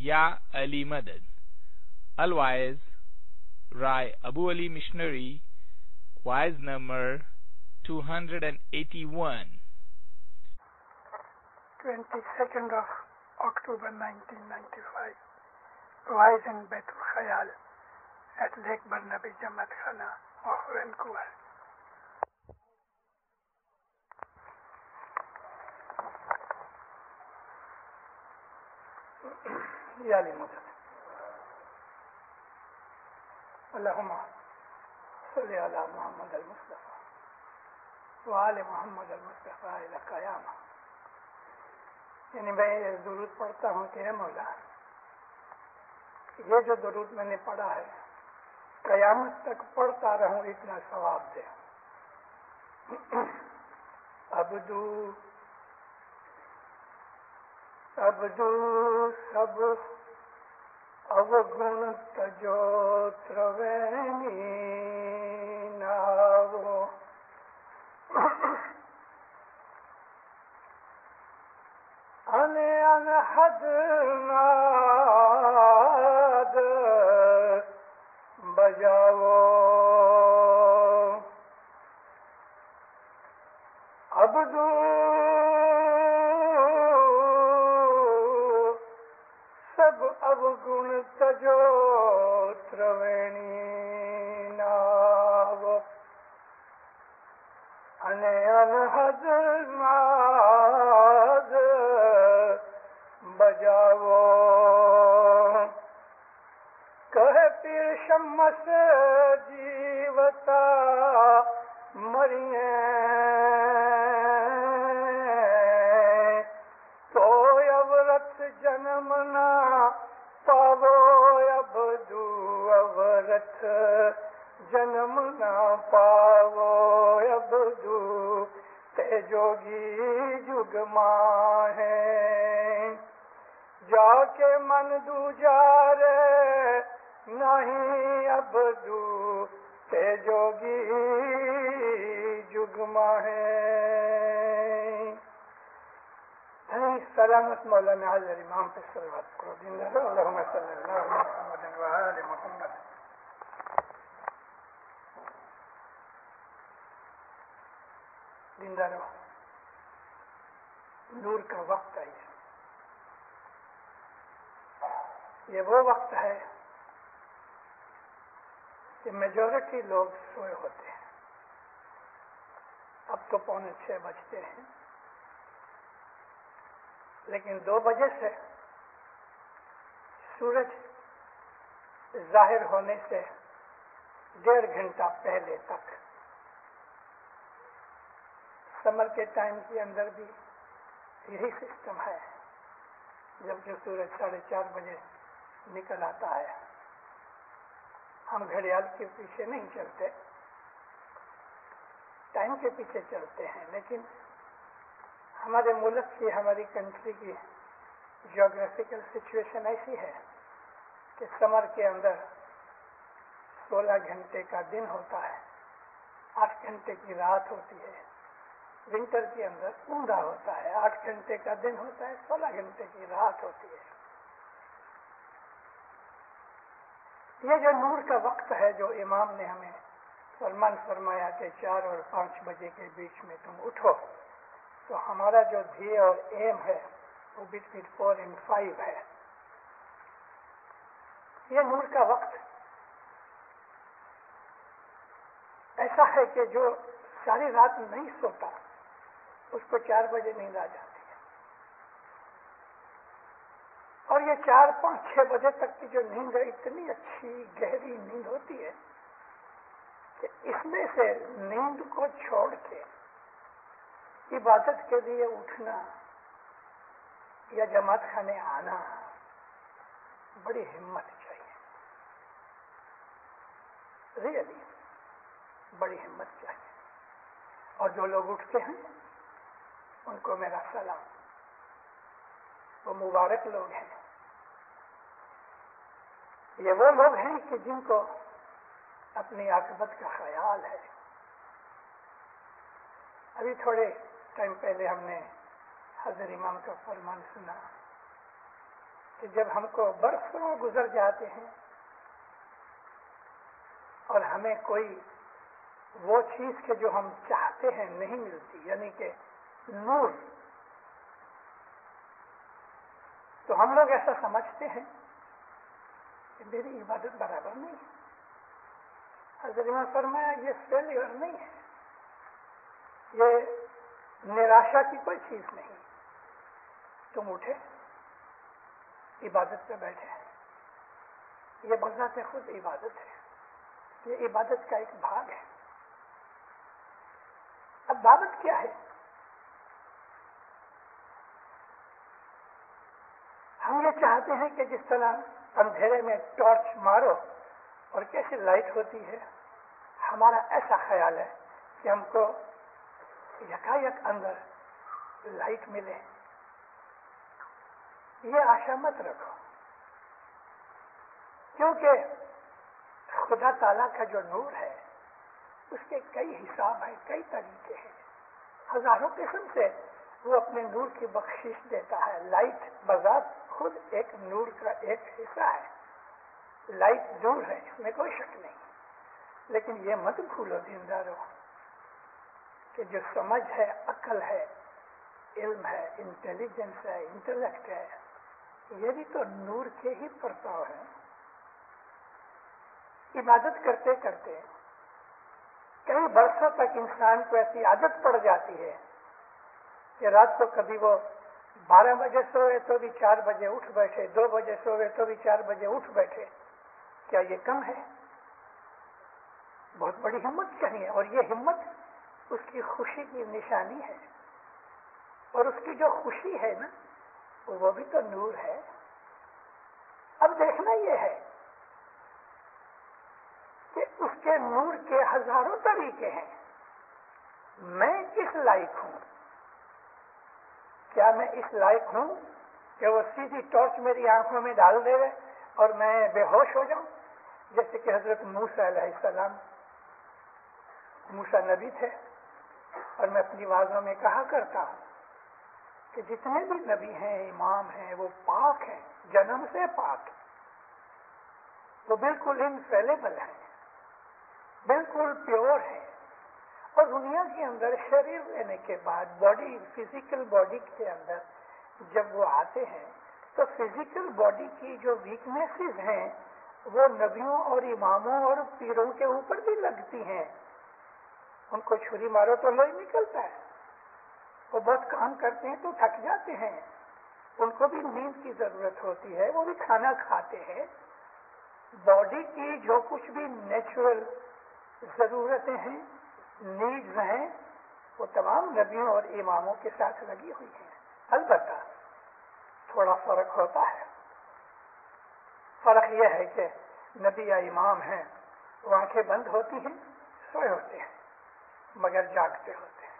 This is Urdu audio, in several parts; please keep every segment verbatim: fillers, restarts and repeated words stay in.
Ya Ali Madad. Otherwise, Rai Abu Ali Missionary, wise number two hundred eighty-one. twenty-second of October nineteen ninety-five. Wise in Baitul Khayal at Lake Barnaby Jamaat Khana of Vancouver. Ya Ali Madad. Allahumma salli ala Muhammad al-Mustafa wa ali Muhammad al-Mustafa ila qiyamah. یعنی میں یہ درود پڑھتا ہوں کہ اے مولا، یہ جو درود میں نے پڑھا ہے قیامت تک پڑھتا رہوں، اتنا ثواب دے. عبدو عبدو سب اوگن تجو تروینی ناو انے انحد ناد بجاو عبدو سب اوگن تجو تروینی ناو انے انحد ناد بجاو کہے پیر شمس جیوتا مریے تو عورت جنم نہ پاو عبدو عورت جنم نہ پاو عبدو تے جوگی جگ ماہیں جا کے من دوجارے نہیں عبدو تے جوگی جگ ماہیں. سلامت مولانا حضرت امام پہ صلوات کرو. زندہ رہو. اللہم صلی اللہ علیہ محمد و آل محمد. زندہ رہو. نور کا وقت ہے. یہ وہ وقت ہے کہ میجورٹی لوگ سوئے ہوتے ہیں. اب تو پونے چھ بجتے ہیں، لیکن دو بجے سے سورج ظاہر ہونے سے ڈیڑھ گھنٹہ پہلے تک سمر کے ٹائم کے اندر بھی یہی سسٹم ہے. جبکہ سورج ساڑھے چار بجے نکل آتا ہے. ہم گھڑیال کے پیچھے نہیں چلتے، ٹائم کے پیچھے چلتے ہیں، لیکن ہمارے ملک کی، ہماری کنٹری کی جیوگرافیکل سچویشن ایسی ہے کہ سمر کے اندر سولہ گھنٹے کا دن ہوتا ہے، آٹھ گھنٹے کی رات ہوتی ہے. ونٹر کے اندر اوندا ہوتا ہے، آٹھ گھنٹے کا دن ہوتا ہے، سولہ گھنٹے کی رات ہوتی ہے. یہ جو نور کا وقت ہے جو امام نے ہمیں فرمان فرمایا کہ چار اور پانچ بجے کے بیچ میں تم اٹھو، تو ہمارا جو دھیے اور ایم ہے وہ بٹوین فور اینڈ فائیو ہے. یہ نور کا وقت ایسا ہے کہ جو ساری رات نہیں سوتا اس کو چار بجے نیند آ جاتی ہے. اور یہ چار پانچ چھ بجے تک کی جو نیند ہے اتنی اچھی گہری نیند ہوتی ہے کہ اس میں سے نیند کو چھوڑ کے عبادت کے لیے اٹھنا یا جماعت خانے آنا بڑی ہمت چاہیے. ریئلی بڑی ہمت چاہیے. اور جو لوگ اٹھتے ہیں ان کو میرا سلام. وہ مبارک لوگ ہیں. یہ وہ لوگ ہیں کہ جن کو اپنی عاقبت کا خیال ہے. ابھی تھوڑے ٹائم پہلے ہم نے حضرت امام کا فرمان سنا کہ جب ہم کو برسوں گزر جاتے ہیں اور ہمیں کوئی وہ چیز کہ جو ہم چاہتے ہیں نہیں ملتی، یعنی کہ نور، تو ہم لوگ ایسا سمجھتے ہیں کہ میری عبادت برابر نہیں ہے۔ حضرت نے فرمایا یہ فیلئر نہیں ہے، یہ نراشا کی کوئی چیز نہیں۔ تم اٹھے، عبادت پہ بیٹھے، یہ بذات خود عبادت ہے، یہ عبادت کا ایک بھاگ ہے۔ اب دعوت کیا ہے؟ ہم یہ چاہتے ہیں کہ جس طرح اندھیرے میں ٹارچ مارو اور کیسے لائٹ ہوتی ہے، ہمارا ایسا خیال ہے کہ ہم کو یکایک اندر لائٹ ملے۔ یہ آشا مت رکھو، کیونکہ خدا تعالیٰ کا جو نور ہے اس کے کئی حساب ہیں، کئی طریقے ہیں، ہزاروں قسم سے وہ اپنے نور کی بخشش دیتا ہے۔ لائٹ بذات خود ایک نور کا ایک حصہ ہے، لائٹ نور ہے، اس میں کوئی شک نہیں، لیکن یہ مت بھولو دیندارو کہ جو سمجھ ہے، عقل ہے، علم ہے، انٹیلیجنس ہے، انٹلیکٹ ہے، یہ بھی تو نور کے ہی پرتاؤ ہیں۔ عبادت کرتے کرتے کئی برسوں تک انسان کو ایسی عادت پڑ جاتی ہے کہ رات کو کبھی وہ بارہ بجے سوئے تو بھی چار بجے اٹھ بیٹھے، دو بجے سوئے تو بھی چار بجے اٹھ بیٹھے۔ کیا یہ کم ہے؟ بہت بڑی ہمت چاہیے، اور یہ ہمت اس کی خوشی کی نشانی ہے، اور اس کی جو خوشی ہے نا وہ بھی تو نور ہے۔ اب دیکھنا یہ ہے کہ اس کے نور کے ہزاروں طریقے ہیں۔ میں کس لائق ہوں؟ کیا میں اس لائق ہوں کہ وہ سیدھی ٹارچ میری آنکھوں میں ڈال دے اور میں بے ہوش ہو جاؤں؟ جیسے کہ حضرت موسیٰ علیہ السلام، موسیٰ نبی تھے، اور میں اپنی وعظوں میں کہا کرتا ہوں کہ جتنے بھی نبی ہیں، امام ہیں، وہ پاک ہیں، جنم سے پاک، وہ بالکل انفیلیبل ہیں، بالکل پیور ہیں، اور دنیا کے اندر شریر لینے کے بعد باڈی، فزیکل باڈی کے اندر جب وہ آتے ہیں تو فزیکل باڈی کی جو ویکنیسز ہیں وہ نبیوں اور اماموں اور پیروں کے اوپر بھی لگتی ہیں۔ ان کو چھری مارو تو لوہی نکلتا ہے، وہ بہت کام کرتے ہیں تو تھک جاتے ہیں، ان کو بھی نیند کی ضرورت ہوتی ہے، وہ بھی کھانا کھاتے ہیں۔ باڈی کی جو کچھ بھی نیچرل ضرورتیں ہیں، نیڈز ہیں، وہ تمام نبیوں اور اماموں کے ساتھ لگی ہوئی ہیں۔ البتہ تھوڑا فرق ہوتا ہے۔ فرق یہ ہے کہ نبی یا امام ہیں، وہ آنکھیں بند ہوتی ہیں، سوئے ہوتے ہیں، مگر جاگتے ہوتے ہیں،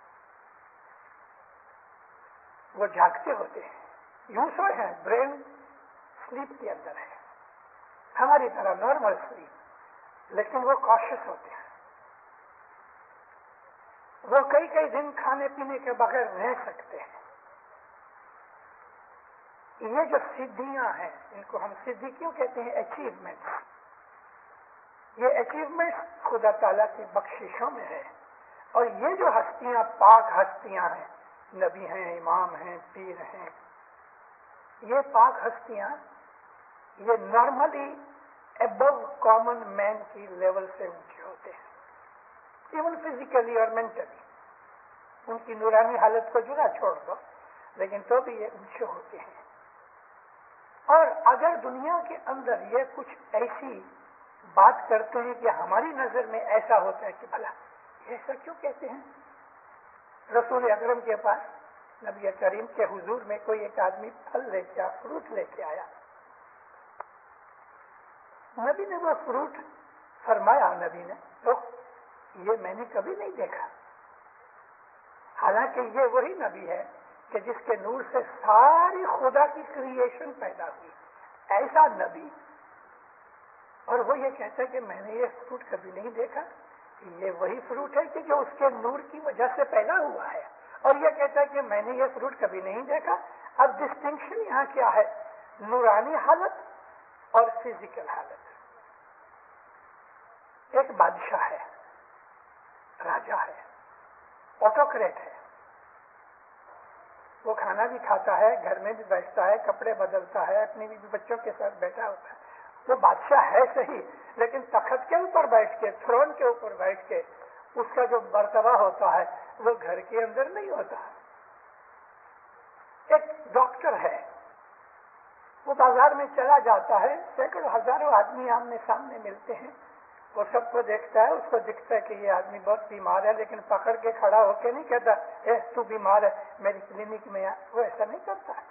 وہ جاگتے ہوتے ہیں، یوں سوئے ہیں، برین سلیپ کے اندر ہے، ہماری طرح نارمل سلیپ، لیکن وہ کاشس ہوتے ہیں، وہ کئی کئی دن کھانے پینے کے بغیر رہ سکتے ہیں۔ یہ جو سدھیاں ہیں، ان کو ہم سدھی کیوں کہتے ہیں؟ اچیومنٹس۔ یہ اچیومنٹس خدا تعالیٰ کی بخششوں میں ہے، اور یہ جو ہستیاں پاک ہستیاں ہیں، نبی ہیں، امام ہیں، پیر ہیں، یہ پاک ہستیاں یہ نارملی ابو کامن مین کی لیول سے اونچے ہوتے ہیں، ایون فزیکلی اور مینٹلی۔ ان کی نورانی حالت کو جدا چھوڑ دو، لیکن تو بھی یہ اونچے ہوتے ہیں۔ اور اگر دنیا کے اندر یہ کچھ ایسی بات کرتے ہیں کہ ہماری نظر میں ایسا ہوتا ہے کہ بھلا ایسا کیوں کہتے ہیں؟ رسول اکرم کے پاس نبی کریم کے حضور میں کوئی ایک آدمی پھل لے کے فروٹ لے کے آیا، نبی نے وہ فروٹ فرمایا، نبی نے تو یہ میں نے کبھی نہیں دیکھا، حالانکہ یہ وہی نبی ہے کہ جس کے نور سے ساری خدا کی کریشن پیدا ہوئی، ایسا نبی، اور وہ یہ کہتا ہے کہ میں نے یہ فروٹ کبھی نہیں دیکھا۔ یہ وہی فروٹ ہے کہ جو اس کے نور کی وجہ سے پیدا ہوا ہے، اور یہ کہتا ہے کہ میں نے یہ فروٹ کبھی نہیں دیکھا۔ اب ڈسٹنکشن یہاں کیا ہے؟ نورانی حالت اور فزیکل حالت. ایک بادشاہ ہے، راجا ہے، آٹوکریٹ ہے. وہ کھانا بھی کھاتا ہے، گھر میں بھی بیٹھتا ہے، کپڑے بدلتا ہے، اپنی بھی بچوں کے ساتھ بیٹھا ہوتا ہے. وہ بادشاہ ہے صحیح، لیکن تخت کے اوپر بیٹھ کے، تھرون کے اوپر بیٹھ کے اس کا جو مرتبہ ہوتا ہے وہ گھر کے اندر نہیں ہوتا. ایک ڈاکٹر ہے، وہ بازار میں چلا جاتا ہے، سینکڑوں ہزاروں آدمی آمنے سامنے ملتے ہیں، وہ سب کو دیکھتا ہے، اس کو دکھتا ہے کہ یہ آدمی بہت بیمار ہے، لیکن پکڑ کے کھڑا ہو کے نہیں کہتا اے تو بیمار ہے میری کلینک میں آ. وہ ایسا نہیں کرتا ہے.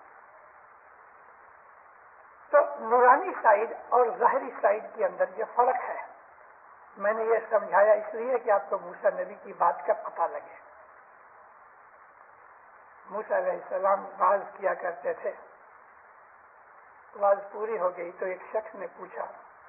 تو نورانی سائڈ اور ظاہری سائڈ کے اندر یہ فرق ہے. میں نے یہ سمجھایا اس لیے کہ آپ کو موسیٰ نبی کی بات کا پتہ لگے. موسیٰ علیہ السلام واز کیا کرتے تھے. واز پوری ہو گئی تو ایک شخص نے پوچھا،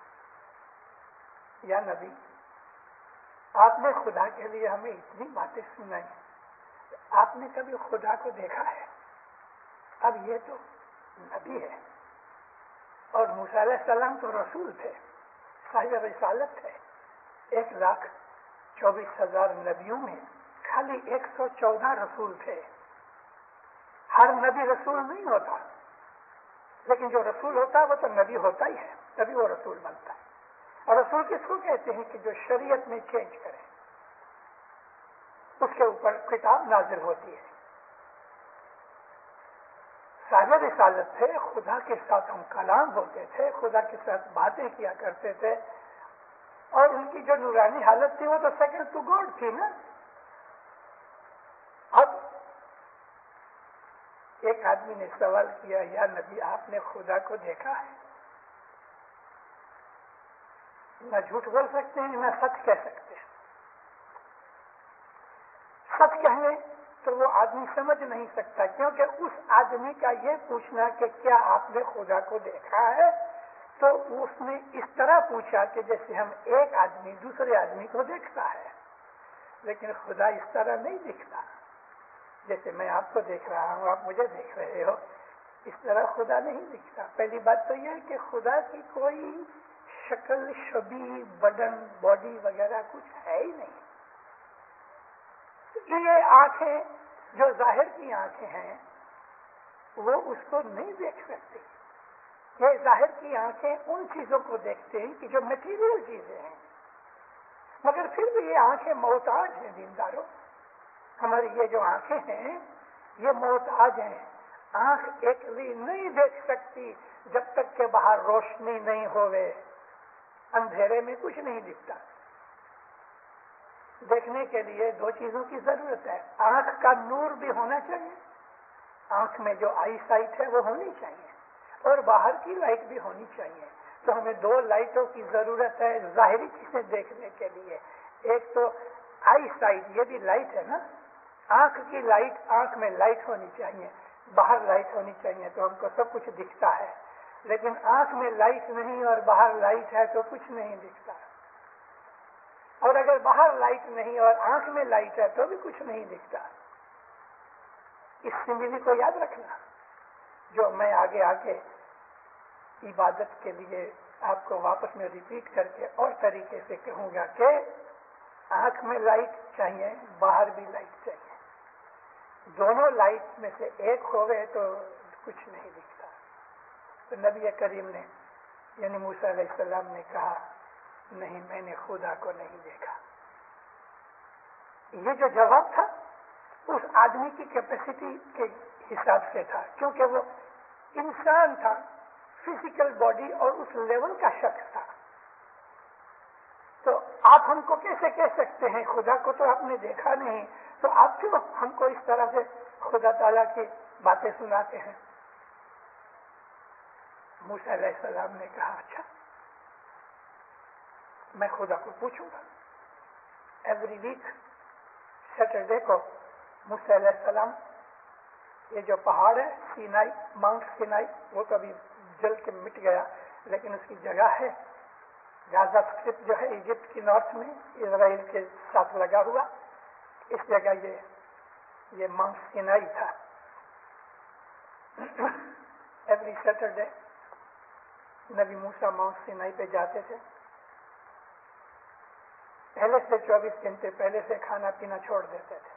یا نبی آپ نے خدا کے لیے ہمیں اتنی باتیں سنائی، آپ نے کبھی خدا کو دیکھا ہے؟ اب یہ تو نبی ہے اور موسیٰ علیہ السلام تو رسول تھے، صاحب رسالت تھے. ایک لاکھ چوبیس ہزار نبیوں میں خالی ایک سو چودہ رسول تھے. ہر نبی رسول نہیں ہوتا، لیکن جو رسول ہوتا ہے وہ تو نبی ہوتا ہی ہے، تبھی وہ رسول بنتا ہے. اور رسول کس کو کہتے ہیں؟ کہ جو شریعت میں چینج کرے، اس کے اوپر کتاب نازل ہوتی ہے. صاحب رسالت تھے، خدا کے ساتھ ہم کلام ہوتے تھے، خدا کے ساتھ باتیں کیا کرتے تھے، اور ان کی جو نورانی حالت تھی وہ تو سیکنڈ ٹو گاڈ تھی نا. اب ایک آدمی نے سوال کیا، یا نبی آپ نے خدا کو دیکھا ہے؟ نہ جھوٹ بول سکتے ہیں نہ سچ کہہ سکتے ہیں. سچ کہنے تو وہ آدمی سمجھ نہیں سکتا، کیونکہ اس آدمی کا یہ پوچھنا کہ کیا آپ نے خدا کو دیکھا ہے، تو اس نے اس طرح پوچھا کہ جیسے ہم ایک آدمی دوسرے آدمی کو دیکھتا ہے. لیکن خدا اس طرح نہیں دکھتا. جیسے میں آپ کو دیکھ رہا ہوں، آپ مجھے دیکھ رہے ہو، اس طرح خدا نہیں دکھتا. پہلی بات تو یہ ہے کہ خدا کی کوئی شکل، شبیہ، بدن، باڈی وغیرہ کچھ ہے ہی نہیں. یہ آنکھیں جو ظاہر کی آنکھیں ہیں وہ اس کو نہیں دیکھ سکتی. یہ ظاہر کی آنکھیں ان چیزوں کو دیکھتے ہیں کہ جو میٹیریل چیزیں ہیں، مگر پھر بھی یہ آنکھیں محتاج ہیں. دینداروں، ہماری یہ جو آنکھیں ہیں یہ محتاج ہیں. آنکھ ایکلی نہیں دیکھ سکتی جب تک کہ باہر روشنی نہیں ہوئے. اندھیرے میں کچھ نہیں دکھتا. دیکھنے کے لیے دو چیزوں کی ضرورت ہے. آنکھ کا نور بھی ہونا چاہیے، آنکھ میں جو آئی سائٹ ہے وہ ہونی چاہیے، اور باہر کی لائٹ بھی ہونی چاہیے. تو ہمیں دو لائٹوں کی ضرورت ہے ظاہری چیزیں دیکھنے کے لیے. ایک تو آئی سائٹ، یہ بھی لائٹ ہے نا. آنکھ کی لائٹ، آنکھ میں لائٹ ہونی چاہیے، باہر لائٹ ہونی چاہیے تو ہم کو سب کچھ دکھتا ہے. لیکن آنکھ میں لائٹ نہیں اور باہر لائٹ ہے تو کچھ نہیں دکھتا. اور اگر باہر لائٹ نہیں اور آنکھ میں لائٹ ہے تو بھی کچھ نہیں دکھتا. اس سمبلی کو یاد رکھنا، جو میں آگے آگے عبادت کے لیے آپ کو واپس میں ریپیٹ کر کے اور طریقے سے کہوں گا کہ آنکھ میں لائٹ چاہیے، باہر بھی لائٹ چاہیے. دونوں لائٹ میں سے ایک ہو گئے تو کچھ نہیں دکھتا. تو نبی کریم نے یعنی موسیٰ علیہ السلام نے کہا، نہیں میں نے خدا کو نہیں دیکھا. یہ جو جواب تھا اس آدمی کی کیپیسٹی کے حساب سے تھا، کیونکہ وہ انسان تھا، فزیکل باڈی اور اس لیول کا شخص تھا. تو آپ ہم کو کیسے کہہ سکتے ہیں خدا کو تو آپ نے دیکھا نہیں، تو آپ کیوں ہم کو اس طرح سے خدا تعالیٰ کی باتیں سناتے ہیں؟ موسیٰ علیہ السلام نے کہا، اچھا میں خدا کو پوچھوں گا. ایوری ویک سیٹرڈے کو موسیٰ علیہ السلام، یہ جو پہاڑ ہے سینائی، ماؤنٹ سینائی، وہ کبھی جل کے مٹ گیا لیکن اس کی جگہ ہے غازہ اسٹرپ جو ہے ایجپٹ کی نارتھ میں اسرائیل کے ساتھ لگا ہوا، اس جگہ یہ یہ ماؤنٹ سینائی تھا. ایوری سیٹرڈے نبی موسیٰ ماؤنٹ سینائی پہ جاتے تھے. پہلے سے چوبیس گھنٹے پہلے سے کھانا پینا چھوڑ دیتے تھے.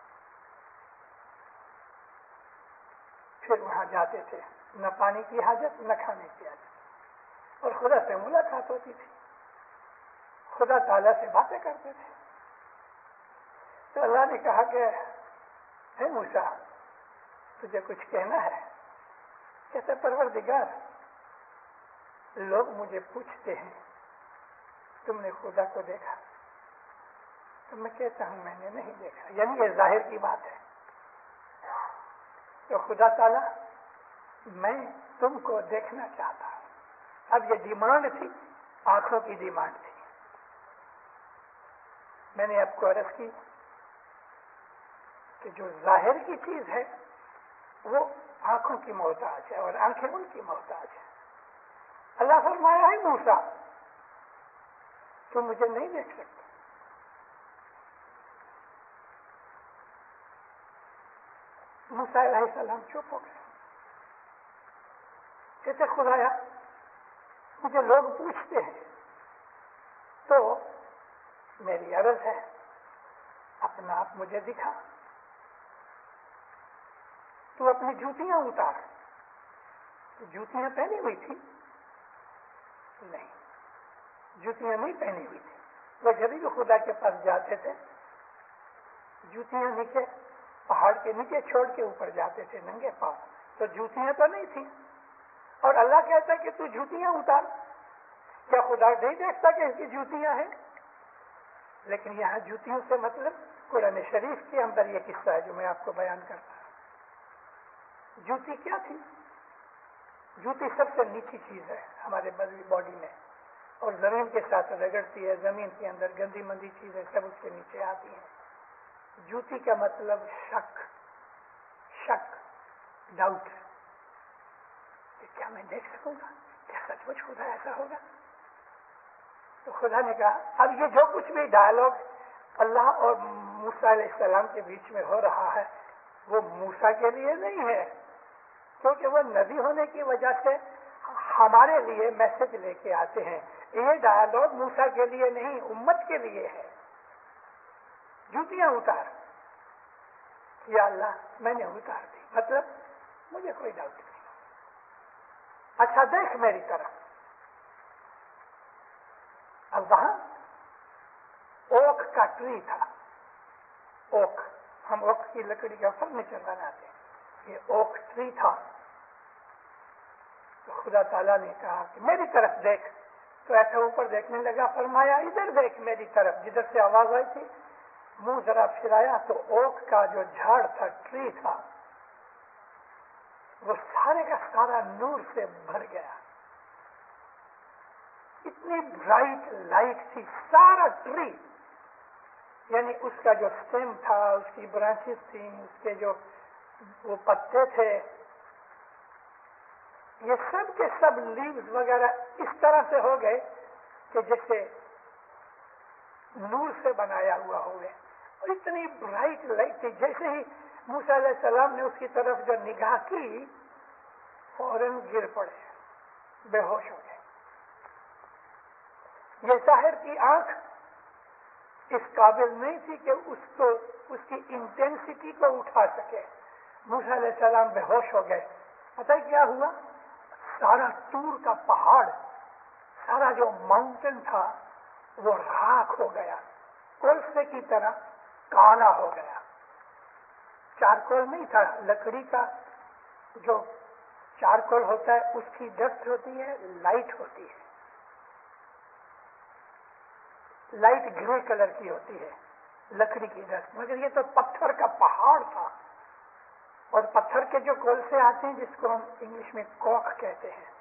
پھر وہاں جاتے تھے, نہ پانی کی حاجت نہ کھانے کی حاجت, اور خدا سے ملاقات ہوتی تھی, خدا تعالیٰ سے باتیں کرتے تھے. تو اللہ نے کہا کہ اے موسیٰ تجھے کچھ کہنا ہے؟ کہتے پروردگار لوگ مجھے پوچھتے ہیں تم نے خدا کو دیکھا؟ تو میں کہتا ہوں میں نے نہیں دیکھا. یعنی یہ ظاہر کی بات ہے. تو خدا تعالیٰ میں تم کو دیکھنا چاہتا ہوں. اب یہ ڈیمانڈ تھی, آنکھوں کی ڈیمانڈ تھی. میں نے آپ کو عرض کی کہ جو ظاہر کی چیز ہے وہ آنکھوں کی محتاج ہے اور آنکھیں ان کی محتاج ہے. اللہ فرمایا ہے موسیٰ تم مجھے نہیں دیکھ سکتے. موسیٰ علیہ السلام چپ ہو گئے. کہتے خدایا مجھے لوگ پوچھتے ہیں تو میری عرض ہے اپنا آپ مجھے دکھا. تو اپنی جوتیاں اتار. جوتیاں پہنی ہوئی تھی؟ نہیں, جوتیاں نہیں پہنی ہوئی تھی. وہ جب بھی خدا کے پاس جاتے تھے جوتیاں نیچے پہاڑ کے نیچے چھوڑ کے اوپر جاتے تھے ننگے پاؤں. تو جوتیاں تو نہیں تھی, اور اللہ کہتا کہ تو جوتیاں اتار. کیا خدا نہیں دیکھتا کہ اس کی جوتیاں ہیں؟ لیکن یہاں جوتیوں سے مطلب قرآن شریف کے اندر یہ قصہ ہے جو میں آپ کو بیان کرتا ہوں. جوتی کیا تھی؟ جوتی سب سے نیچی چیز ہے ہمارے بدنی باڈی میں, اور زمین کے ساتھ رگڑتی ہے. زمین کے اندر گندی مندی چیزیں سب اس کے نیچے آتی ہیں. جوتی کا مطلب شک, شک, ڈاؤٹ کہ کیا میں دیکھ سکوں گا, کیا سچ مچ خدا ایسا ہوگا؟ تو خدا نے کہا اب یہ جو کچھ بھی ڈائلاگ اللہ اور موسیٰ علیہ السلام کے بیچ میں ہو رہا ہے وہ موسیٰ کے لیے نہیں ہے, کیونکہ وہ نبی ہونے کی وجہ سے ہمارے لیے میسج لے کے آتے ہیں. یہ ڈائلاگ موسیٰ کے لیے نہیں, امت کے لیے ہے. جوتیاں اتار. یا اللہ میں نے اتار دی, مطلب مجھے کوئی ڈاؤٹ نہیں. اچھا دیکھ میری طرف. اب وہاں اوک کا ٹری تھا. اوک, ہم اوک کی لکڑی کا فرنیچر بناتے ہیں. یہ اوک ٹری تھا. تو خدا تعالیٰ نے کہا کہ میری طرف دیکھ. تو ایسا اوپر دیکھنے لگا, فرمایا ادھر دیکھ میری طرف. جدھر سے آواز آئی تھی منہ ذرا پھرایا تو اوک کا جو جھاڑ تھا, ٹری تھا, وہ سارے کا سارا نور سے بھر گیا. اتنی برائٹ لائٹ تھی سارا ٹری. یعنی اس کا جو اسٹیم تھا, اس کی برانچز تھیں, اس کے جو وہ پتے تھے, یہ سب کے سب لیوز وغیرہ اس طرح سے ہو گئے کہ جیسے نور سے بنایا ہوا ہو گئے. اور اتنی برائٹ لائٹ تھی. جیسے ہی موسیٰ علیہ السلام نے اس کی طرف جو نگاہ کی فوراً گر پڑے, بے ہوش ہو گئے. یہ ظاہر کی آنکھ اس قابل نہیں تھی کہ اس کو اس کی انٹینسٹی کو اٹھا سکے. موسیٰ علیہ السلام بے ہوش ہو گئے. پتہ کیا ہوا؟ سارا طور کا پہاڑ, سارا جو ماؤنٹین تھا وہ راکھ ہو گیا, کولسے کی طرح کالا ہو گیا. چارکول نہیں تھا, لکڑی کا جو چارکول ہوتا ہے اس کی ڈسٹ ہوتی ہے, لائٹ ہوتی ہے, لائٹ گرے کلر کی ہوتی ہے لکڑی کی ڈسٹ. مگر یہ تو پتھر کا پہاڑ تھا, اور پتھر کے جو کولسے آتے ہیں جس کو ہم انگلش میں کوک کہتے ہیں,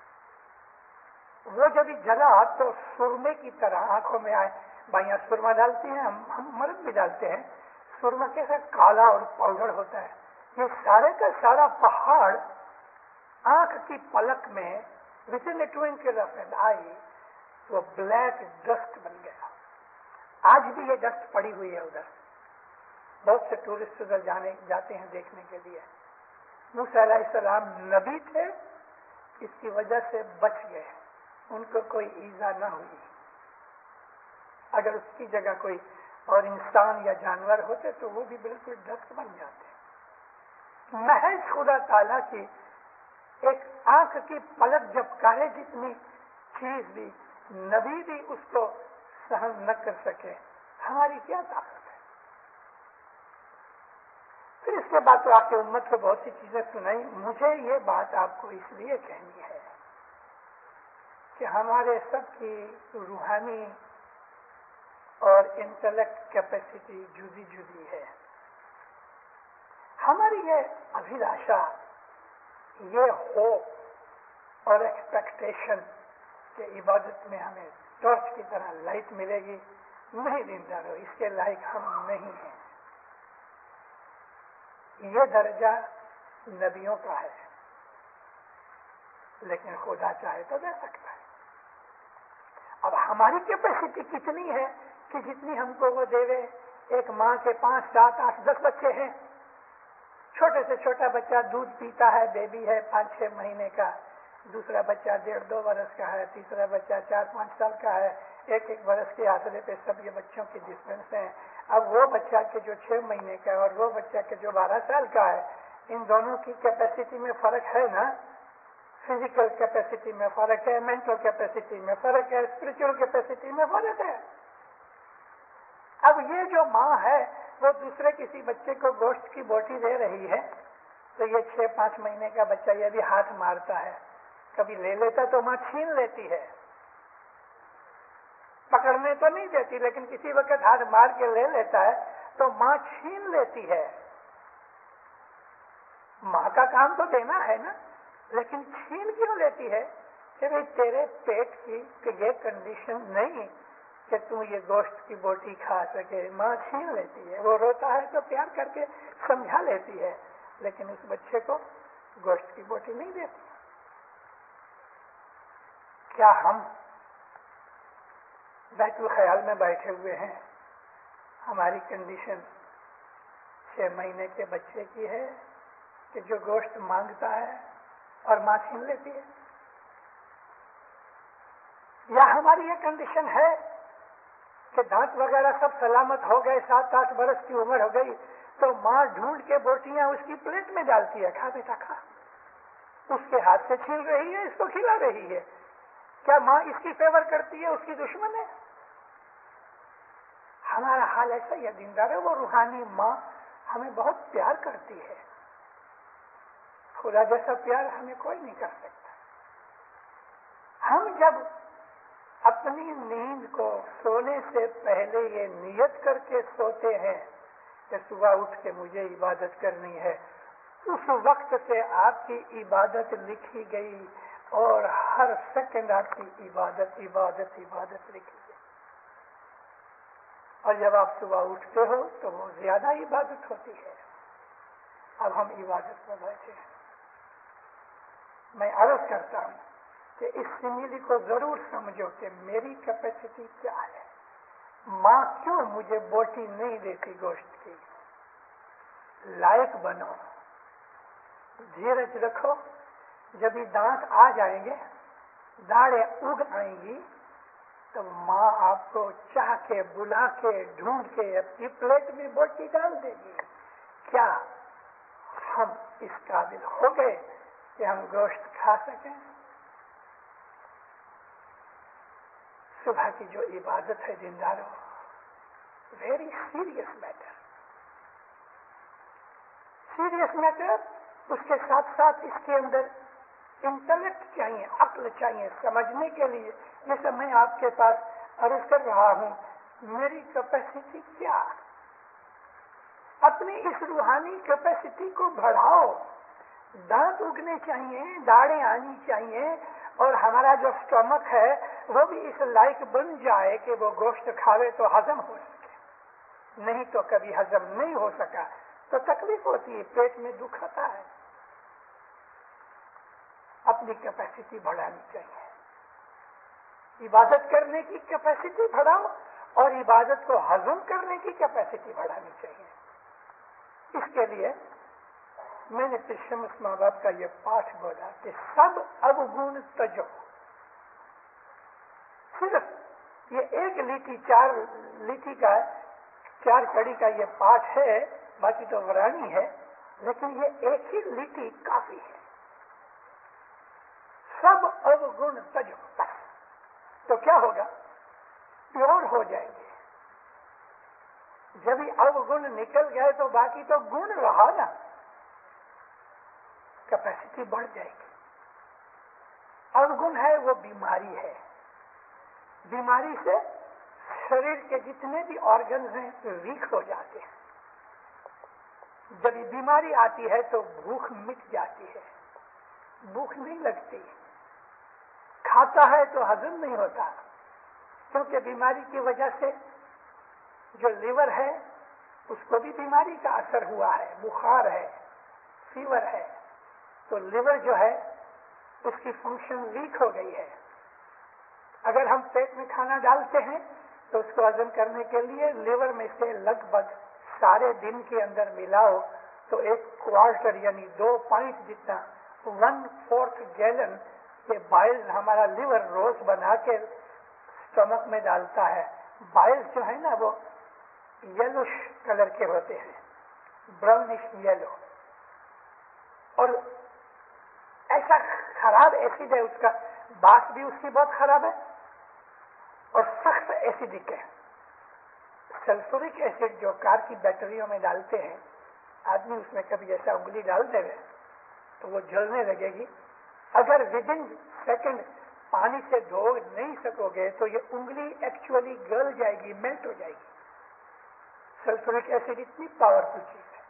وہ جب جلا تو سرمے کی طرح آنکھوں میں آئے. بھائیاں سرما ڈالتے ہیں, ہم ہم مرد بھی ڈالتے ہیں. سرما کیسا کالا اور پاؤڈر ہوتا ہے. یہ سارے کا سارا پہاڑ آنکھ کی پلک میں within a twinkle of an eye وہ بلیک ڈسٹ بن گیا. آج بھی یہ ڈسٹ پڑی ہوئی ہے ادھر. بہت سے ٹورسٹ ادھر جانے جاتے ہیں دیکھنے کے لیے. موسیٰ علیہ السلام نبی تھے اس کی وجہ سے بچ گئے، ان کو کوئی ایذا نہ ہوئی. اگر اس کی جگہ کوئی اور انسان یا جانور ہوتے تو وہ بھی بالکل ڈسٹ بن جاتے. محض خدا تعالیٰ کی ایک آنکھ کی پلک جھپکائے جتنی چیز بھی نبی بھی اس کو سہن نہ کر سکے، ہماری کیا طاقت ہے. پھر اس کے بعد تو آپ کی امت کو بہت سی چیزیں سنائی. مجھے یہ بات آپ کو اس لیے کہنی ہے کہ ہمارے سب کی روحانی اور انٹلیکٹ کیپیسٹی جدی جدی ہے. ہماری یہ ابھیلاشا، یہ ہوپ اور ایکسپیکٹیشن کہ عبادت میں ہمیں ٹارچ کی طرح لائٹ ملے گی، نہیں دیندار ہو، اس کے لائق ہم نہیں ہیں. یہ درجہ نبیوں کا ہے، لیکن خدا چاہے تو دے سکتا ہے. اب ہماری کیپیسٹی کتنی ہے کہ جتنی ہم کو وہ دے. ایک ماں کے پانچ سات آٹھ دس بچے ہیں. چھوٹے سے چھوٹا بچہ دودھ پیتا ہے، بیبی ہے پانچ چھ مہینے کا، دوسرا بچہ ڈیڑھ دو برس کا ہے، تیسرا بچہ چار پانچ سال کا ہے. ایک ایک برس کے آسرے پہ سب یہ بچوں کی ڈفرینس ہیں. اب وہ بچہ کے جو چھ مہینے کا ہے اور وہ بچہ کے جو بارہ سال کا ہے، ان دونوں کی کیپیسٹی میں فرق ہے نا. فزیکل کیپیسٹی میں فرق ہے، مینٹل کیپیسٹی میں فرق ہے، اسپرچل کیپیسٹی میں فرق ہے. اب یہ جو ماں ہے وہ دوسرے کسی بچے کو گوشت کی بوٹی دے رہی ہے تو یہ چھ پانچ مہینے کا بچہ یہ بھی ہاتھ مارتا ہے. کبھی لے لیتا تو ماں چھین لیتی ہے، پکڑنے تو نہیں دیتی، لیکن کسی وقت ہاتھ مار کے لے لیتا ہے تو ماں چھین لیتی ہے. ماں کا کام تو دینا ہے نا، لیکن چھین کیوں لیتی ہے کہ بھائی تیرے پیٹ کی کہ یہ کنڈیشن نہیں کہ تم یہ گوشت کی بوٹی کھا سکے. ماں چھین لیتی ہے. وہ روتا ہے تو پیار کر کے سمجھا لیتی ہے، لیکن اس بچے کو گوشت کی بوٹی نہیں دیتی. کیا ہم بیت الخیال میں بیٹھے ہوئے ہیں، ہماری کنڈیشن چھ مہینے کے بچے کی ہے کہ جو گوشت مانگتا ہے اور ماں چھین لیتی ہے؟ یا ہماری یہ کنڈیشن ہے کہ دانت وغیرہ سب سلامت ہو گئے، سات آٹھ برس کی عمر ہو گئی تو ماں ڈھونڈ کے بوٹیاں اس کی پلیٹ میں ڈالتی ہے، کھا بیٹا کھا، اس کے ہاتھ سے چھین رہی ہے، اس کو کھلا رہی ہے. کیا ماں اس کی فیور کرتی ہے، اس کی دشمن ہے؟ ہمارا حال ایسا ہی ہے دیندار ہے. وہ روحانی ماں ہمیں بہت پیار کرتی ہے. خدا جیسا پیار ہمیں کوئی نہیں کر سکتا. ہم جب اپنی نیند کو سونے سے پہلے یہ نیت کر کے سوتے ہیں کہ صبح اٹھ کے مجھے عبادت کرنی ہے، اس وقت سے آپ کی عبادت لکھی گئی اور ہر سیکنڈ آپ کی عبادت عبادت عبادت لکھی گئی. اور جب آپ صبح اٹھتے ہو تو وہ زیادہ عبادت ہوتی ہے. اب ہم عبادت میں بیٹھے ہیں. میں عرض کرتا ہوں کہ اس سمیلی کو ضرور سمجھو کہ میری کیپیسٹی کیا ہے. ماں کیوں مجھے بوٹی نہیں دیتی گوشت کی؟ لائق بنو، دھیرج رکھو. جب یہ دانت آ جائیں گے، داڑیں اگ آئیں گی تو ماں آپ کو چاہ کے بلا کے ڈھونڈ کے اپنی پلیٹ میں بوٹی ڈال دے گی. کیا ہم اس قابل ہو گئے کہ ہم گوشت کھا سکیں؟ صبح کی جو عبادت ہے دینداروں، very serious matter. Serious matter. اس کے ساتھ ساتھ اس کے اندر انٹلیکٹ چاہیے، عقل چاہیے سمجھنے کے لیے. جیسے میں آپ کے پاس عرض کر رہا ہوں، میری کیپیسٹی کیا؟ اپنی اس روحانی کیپیسٹی کو بڑھاؤ. دانت اگنے چاہیے، داڑیں آنی چاہیے، اور ہمارا جو اسٹمک ہے وہ بھی اس لائق بن جائے کہ وہ گوشت کھاوے تو ہضم ہو سکے. نہیں تو کبھی ہضم نہیں ہو سکا تو تکلیف ہوتی ہے، پیٹ میں دکھ آتا ہے. اپنی کیپیسٹی بڑھانی چاہیے. عبادت کرنے کی کیپیسٹی بڑھاؤ اور عبادت کو ہضم کرنے کی کیپیسٹی بڑھانی چاہیے. اس کے لیے میں نے پھر شمس ماں باپ کا یہ پاٹھ بولا کہ سب اوگن تجو. صرف یہ ایک لیٹی چار لیٹی کا چار کڑی کا یہ پاٹھ ہے، باقی تو ورانی ہے، لیکن یہ ایک ہی لیٹی کافی ہے. سب اوگن تجو، بس. تو کیا ہوگا؟ پیور ہو جائیں گے. جب ہی اوگن نکل گئے تو باقی تو گن رہا نا، کیپیسٹی بڑھ جائے گی. اوگن ہے وہ بیماری ہے. بیماری سے شریر کے جتنے بھی آرگنز ہیں ویک ہو جاتے ہیں. جب یہ بیماری آتی ہے تو بھوک مٹ جاتی ہے، بھوک نہیں لگتی. کھاتا ہے تو ہضم نہیں ہوتا، کیونکہ بیماری کی وجہ سے جو لیور ہے اس کو بھی بیماری کا اثر ہوا ہے. بخار ہے، فیور ہے، تو لیور جو ہے اس کی فنکشن ویک ہو گئی ہے. اگر ہم پیٹ میں کھانا ڈالتے ہیں تو اس کو ہضم کرنے کے لیے لیور میں سے لگ بھگ سارے دن کے اندر ملاؤ تو ایک کوارٹر یعنی دو پوائنٹ جتنا ون فورتھ گیلن یہ بائل ہمارا لیور روز بنا کے اسٹمک میں ڈالتا ہے. بائل جو ہے نا وہ یلوش کلر کے ہوتے ہیں، براؤنش یلو، اور ایسا خراب ایسڈ ہے، اس کا باس بھی اس کی بہت خراب ہے اور سخت ایسیڈک ہے. سلفورک ایسڈ جو کار کی بیٹریوں میں ڈالتے ہیں، آدمی اس میں کبھی ایسا انگلی ڈال دے گا تو وہ جلنے لگے گی. اگر ود ان سیکنڈ پانی سے دھو نہیں سکو گے تو یہ انگلی ایکچولی گل جائے گی، میلٹ ہو جائے گی. سلفورک ایسڈ اتنی پاورفل چیز ہے.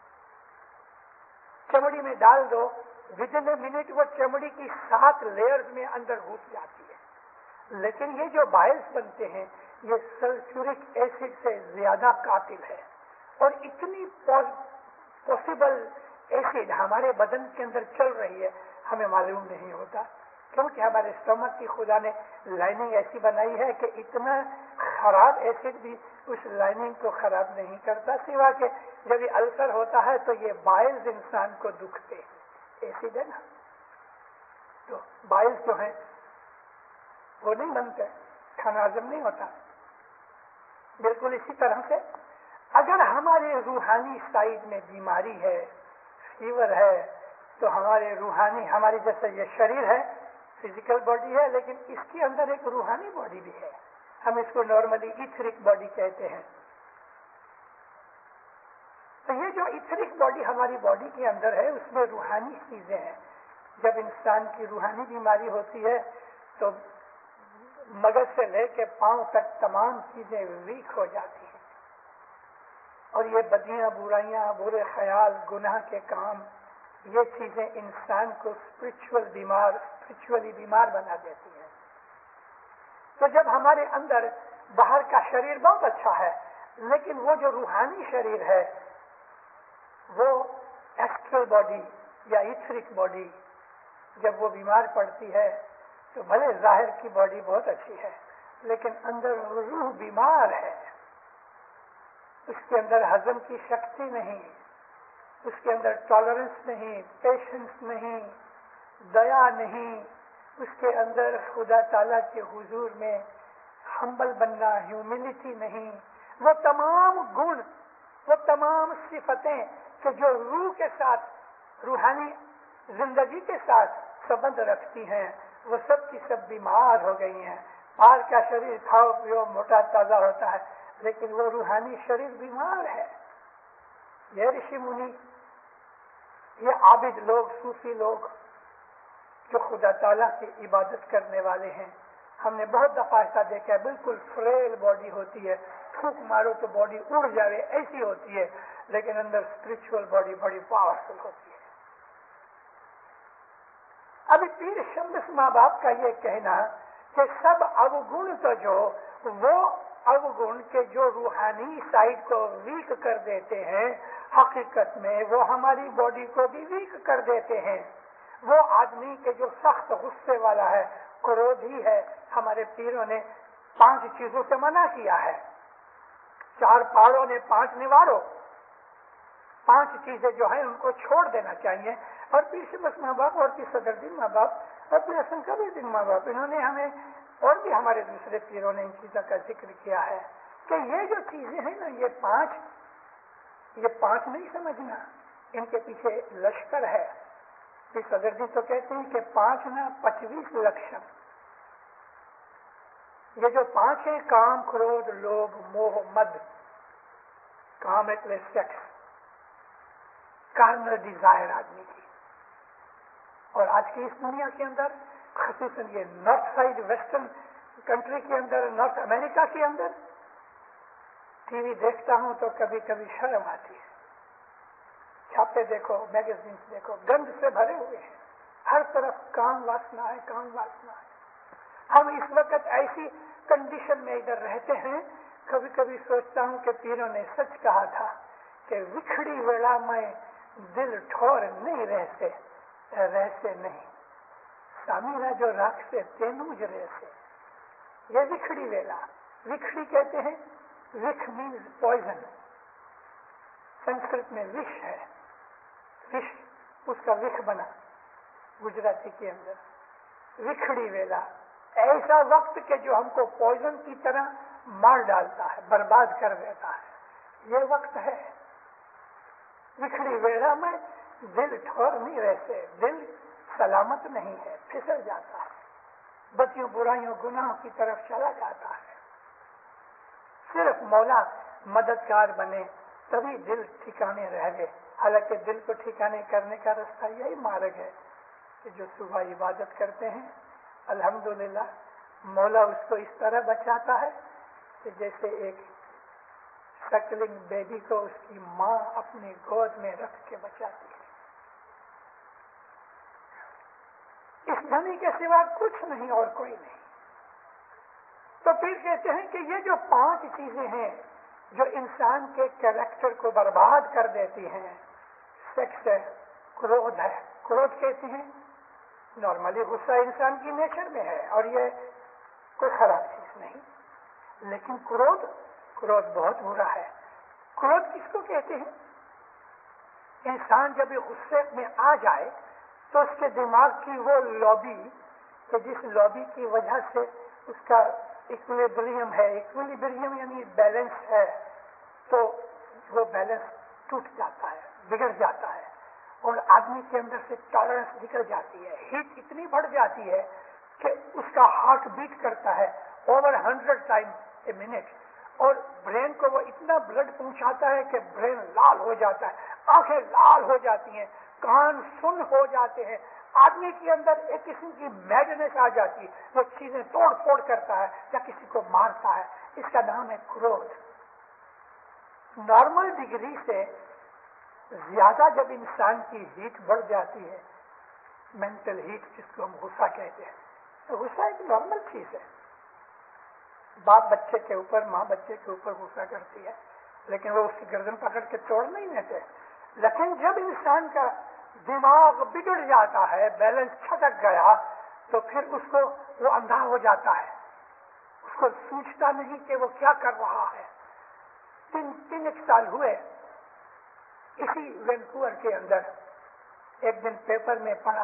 چمڑی میں ڈال دو، ود ان اے منٹ وہ چمڑی کی سات لیئرز میں اندر گھس جاتی ہے. لیکن یہ جو بائلز بنتے ہیں یہ سلفورک ایسڈ سے زیادہ قاتل ہے. اور اتنی پاسبل ایسڈ ہمارے بدن کے اندر چل رہی ہے ہمیں معلوم نہیں ہوتا، کیونکہ ہمارے اسٹمک کی خدا نے لائننگ ایسی بنائی ہے کہ اتنا خراب ایسڈ بھی اس لائننگ کو خراب نہیں کرتا، سوا کہ جب یہ السر ہوتا ہے تو یہ بائلز انسان کو دکھتے ہیں. ایسڈ ہے نا، تو بائلز جو ہیں وہ نہیں بنتے، کھانا ہضم نہیں ہوتا. بالکل اسی طرح سے اگر ہمارے روحانی سائڈ میں بیماری ہے، فیور ہے، تو ہمارے روحانی ہماری جیسے یہ شریر ہے، فزیکل باڈی ہے، لیکن اس کے اندر ایک روحانی باڈی بھی ہے. ہم اس کو نارملی ایتھرک باڈی کہتے ہیں. تو یہ جو ایتھرک باڈی ہماری باڈی کے اندر ہے اس میں روحانی چیزیں ہیں. جب انسان کی روحانی بیماری ہوتی ہے تو مغز سے لے کے پاؤں تک تمام چیزیں ویک ہو جاتی ہیں، اور یہ بدیاں، برائیاں، برے خیال، گناہ کے کام، یہ چیزیں انسان کو اسپرچل بیمار اسپرچولی بیمار بنا دیتی ہیں. تو جب ہمارے اندر باہر کا شریر بہت اچھا ہے لیکن وہ جو روحانی شریر ہے وہ ایسٹرل باڈی یا ایتھرک باڈی جب وہ بیمار پڑتی ہے تو بھلے ظاہر کی باڈی بہت اچھی ہے لیکن اندر روح بیمار ہے. اس کے اندر ہضم کی شکتی نہیں، اس کے اندر ٹالرنس نہیں، پیشنس نہیں، دیا نہیں، اس کے اندر خدا تعالیٰ کے حضور میں ہمبل بننا، ہیوملٹی نہیں. وہ تمام گن، وہ تمام صفتیں کہ جو روح کے ساتھ، روحانی زندگی کے ساتھ سبند رکھتی ہیں، وہ سب کی سب بیمار ہو گئی ہیں. آج کا شریر کھاؤ پیو موٹا تازہ ہوتا ہے لیکن وہ روحانی شریر بیمار ہے. یہ رشی منی، یہ عابد لوگ، صوفی لوگ جو خدا تعالیٰ کی عبادت کرنے والے ہیں، ہم نے بہت دفعہ ایسا دیکھا ہے، بالکل فریل باڈی ہوتی ہے، پھونک مارو تو باڈی اڑ جاوے ایسی ہوتی ہے، لیکن اندر اسپرچل باڈی بڑی پاورفل ہوتی ہے. ابھی پیر شمس ماں باپ کا یہ کہنا کہ سب اوگن تو جو وہ اوگن کے جو روحانی سائڈ کو ویک کر دیتے ہیں، حقیقت میں وہ ہماری باڈی کو بھی ویک کر دیتے ہیں. وہ آدمی کے جو سخت غصے والا ہے، کرودھی ہے، ہمارے پیروں نے پانچ چیزوں سے منع کیا ہے. چار پہاڑوں نے پانچ نوارو، پانچ چیزیں جو ہیں ان کو چھوڑ دینا چاہیے. اور پیر شمس ماں باپ اور پیر صدر الدین ماں باپ اور پیر حسن کبیر الدین ماں باپ انہوں نے ہمیں اور بھی ہمارے دوسرے پیروں نے ان چیزوں کا ذکر کیا ہے کہ یہ جو چیزیں ہیں نا یہ پانچ یہ پانچ نہیں سمجھنا, ان کے پیچھے لشکر ہے. پیر صدر الدین تو کہتے ہیں کہ پانچ نہ پچیس لکشم. یہ جو پانچ ہیں کام, کروڑ, لوبھ, موہ, مد. کام ایٹلے سیکس, کارنل ڈیزائر آدمی کی. اور آج کی اس دنیا کے اندر خصوصاً یہ نارتھ سائڈ ویسٹرن کنٹری کے اندر, نارتھ امریکہ کے اندر ٹی وی دیکھتا ہوں تو کبھی کبھی شرم آتی ہے. چھاپے دیکھو, میگزینس دیکھو, گند سے بھرے ہوئے ہیں. ہر طرف کام واسنا ہے, کام واسنا ہے. ہم اس وقت ایسی کنڈیشن میں ادھر رہتے ہیں, کبھی کبھی سوچتا ہوں کہ پیروں نے سچ کہا تھا کہ وکھڑی ویلا میں دل ٹھور نہیں رہتے رہتے نہیں, سامیرا جو راک سے تینوج رہتے. یہ وکھڑی ویلا, وکھڑی کہتے ہیں, وکھ مینز پوائزن, سنسکرت میں وش ہے, وش اس کا وکھ بنا گجراتی کے اندر. وکھڑی ویلا ایسا وقت کہ جو ہم کو پوائزن کی طرح مار ڈالتا ہے, برباد کر دیتا ہے, یہ وقت ہے. وکھڑی ویلا میں دل ٹھور نہیں رہتے, دل سلامت نہیں ہے, پھسل جاتا ہے, بدیوں برائیوں گناہوں کی طرف چلا جاتا ہے. صرف مولا مددگار بنے تبھی دل ٹھکانے رہ گئے. حالانکہ دل کو ٹھکانے کرنے کا راستہ یہی مارگ ہے کہ جو صبح عبادت کرتے ہیں الحمدللہ مولا اس کو اس طرح بچاتا ہے کہ جیسے ایک سکلنگ بیبی کو اس کی ماں اپنی گود میں رکھ کے بچاتی ہے. اس دھنی کے سوا کچھ نہیں اور کوئی نہیں. تو پھر کہتے ہیں کہ یہ جو پانچ چیزیں ہیں جو انسان کے کیریکٹر کو برباد کر دیتی ہیں, سیکس ہے, کرودھ ہے. کرودھ کہتے ہیں نارملی غصہ انسان کی نیچر میں ہے اور یہ کوئی خراب چیز نہیں, لیکن کرودھ کرودھ بہت برا ہے. کرودھ کس کو کہتے ہیں؟ انسان جب یہ غصے میں آ جائے تو اس کے دماغ کی وہ لابی کہ جس لابی کی وجہ سے اس کا ایکولیبریم ہے, ایکولیبریم یعنی بیلنس ہے, تو وہ بیلنس ٹوٹ جاتا ہے, بگڑ جاتا ہے اور آدمی کے اندر سے ٹالرنس نکل جاتی ہے. ہیٹ اتنی بڑھ جاتی ہے کہ اس کا ہارٹ بیٹ کرتا ہے over hundred time a minute, اور برین کو وہ اتنا بلڈ پہنچاتا ہے کہ برین لال ہو جاتا ہے, آنکھیں لال ہو جاتی ہیں, کان سن ہو جاتے ہیں. آدمی کے اندر ایک قسم کی میڈنس آ جاتی ہے, وہ چیزیں توڑ پھوڑ کرتا ہے یا کسی کو مارتا ہے. اس کا نام ہے کرودھ. نارمل ڈگری سے زیادہ جب انسان کی ہیٹ بڑھ جاتی ہے, مینٹل ہیٹ جس کو ہم غصہ کہتے ہیں, تو غصہ ایک نارمل چیز ہے. باپ بچے کے اوپر, ماں بچے کے اوپر غصہ کرتی ہے, لیکن وہ اس کی گردن پکڑ کے توڑ نہیں دیتے. لیکن جب انسان کا دماغ بگڑ جاتا ہے, بیلنس چھٹک گیا, تو پھر اس کو وہ اندھا ہو جاتا ہے, اس کو سوچتا نہیں کہ وہ کیا کر رہا ہے. تین تین ایک سال ہوئے اسی وینکوور کے اندر, ایک دن پیپر میں پڑھا,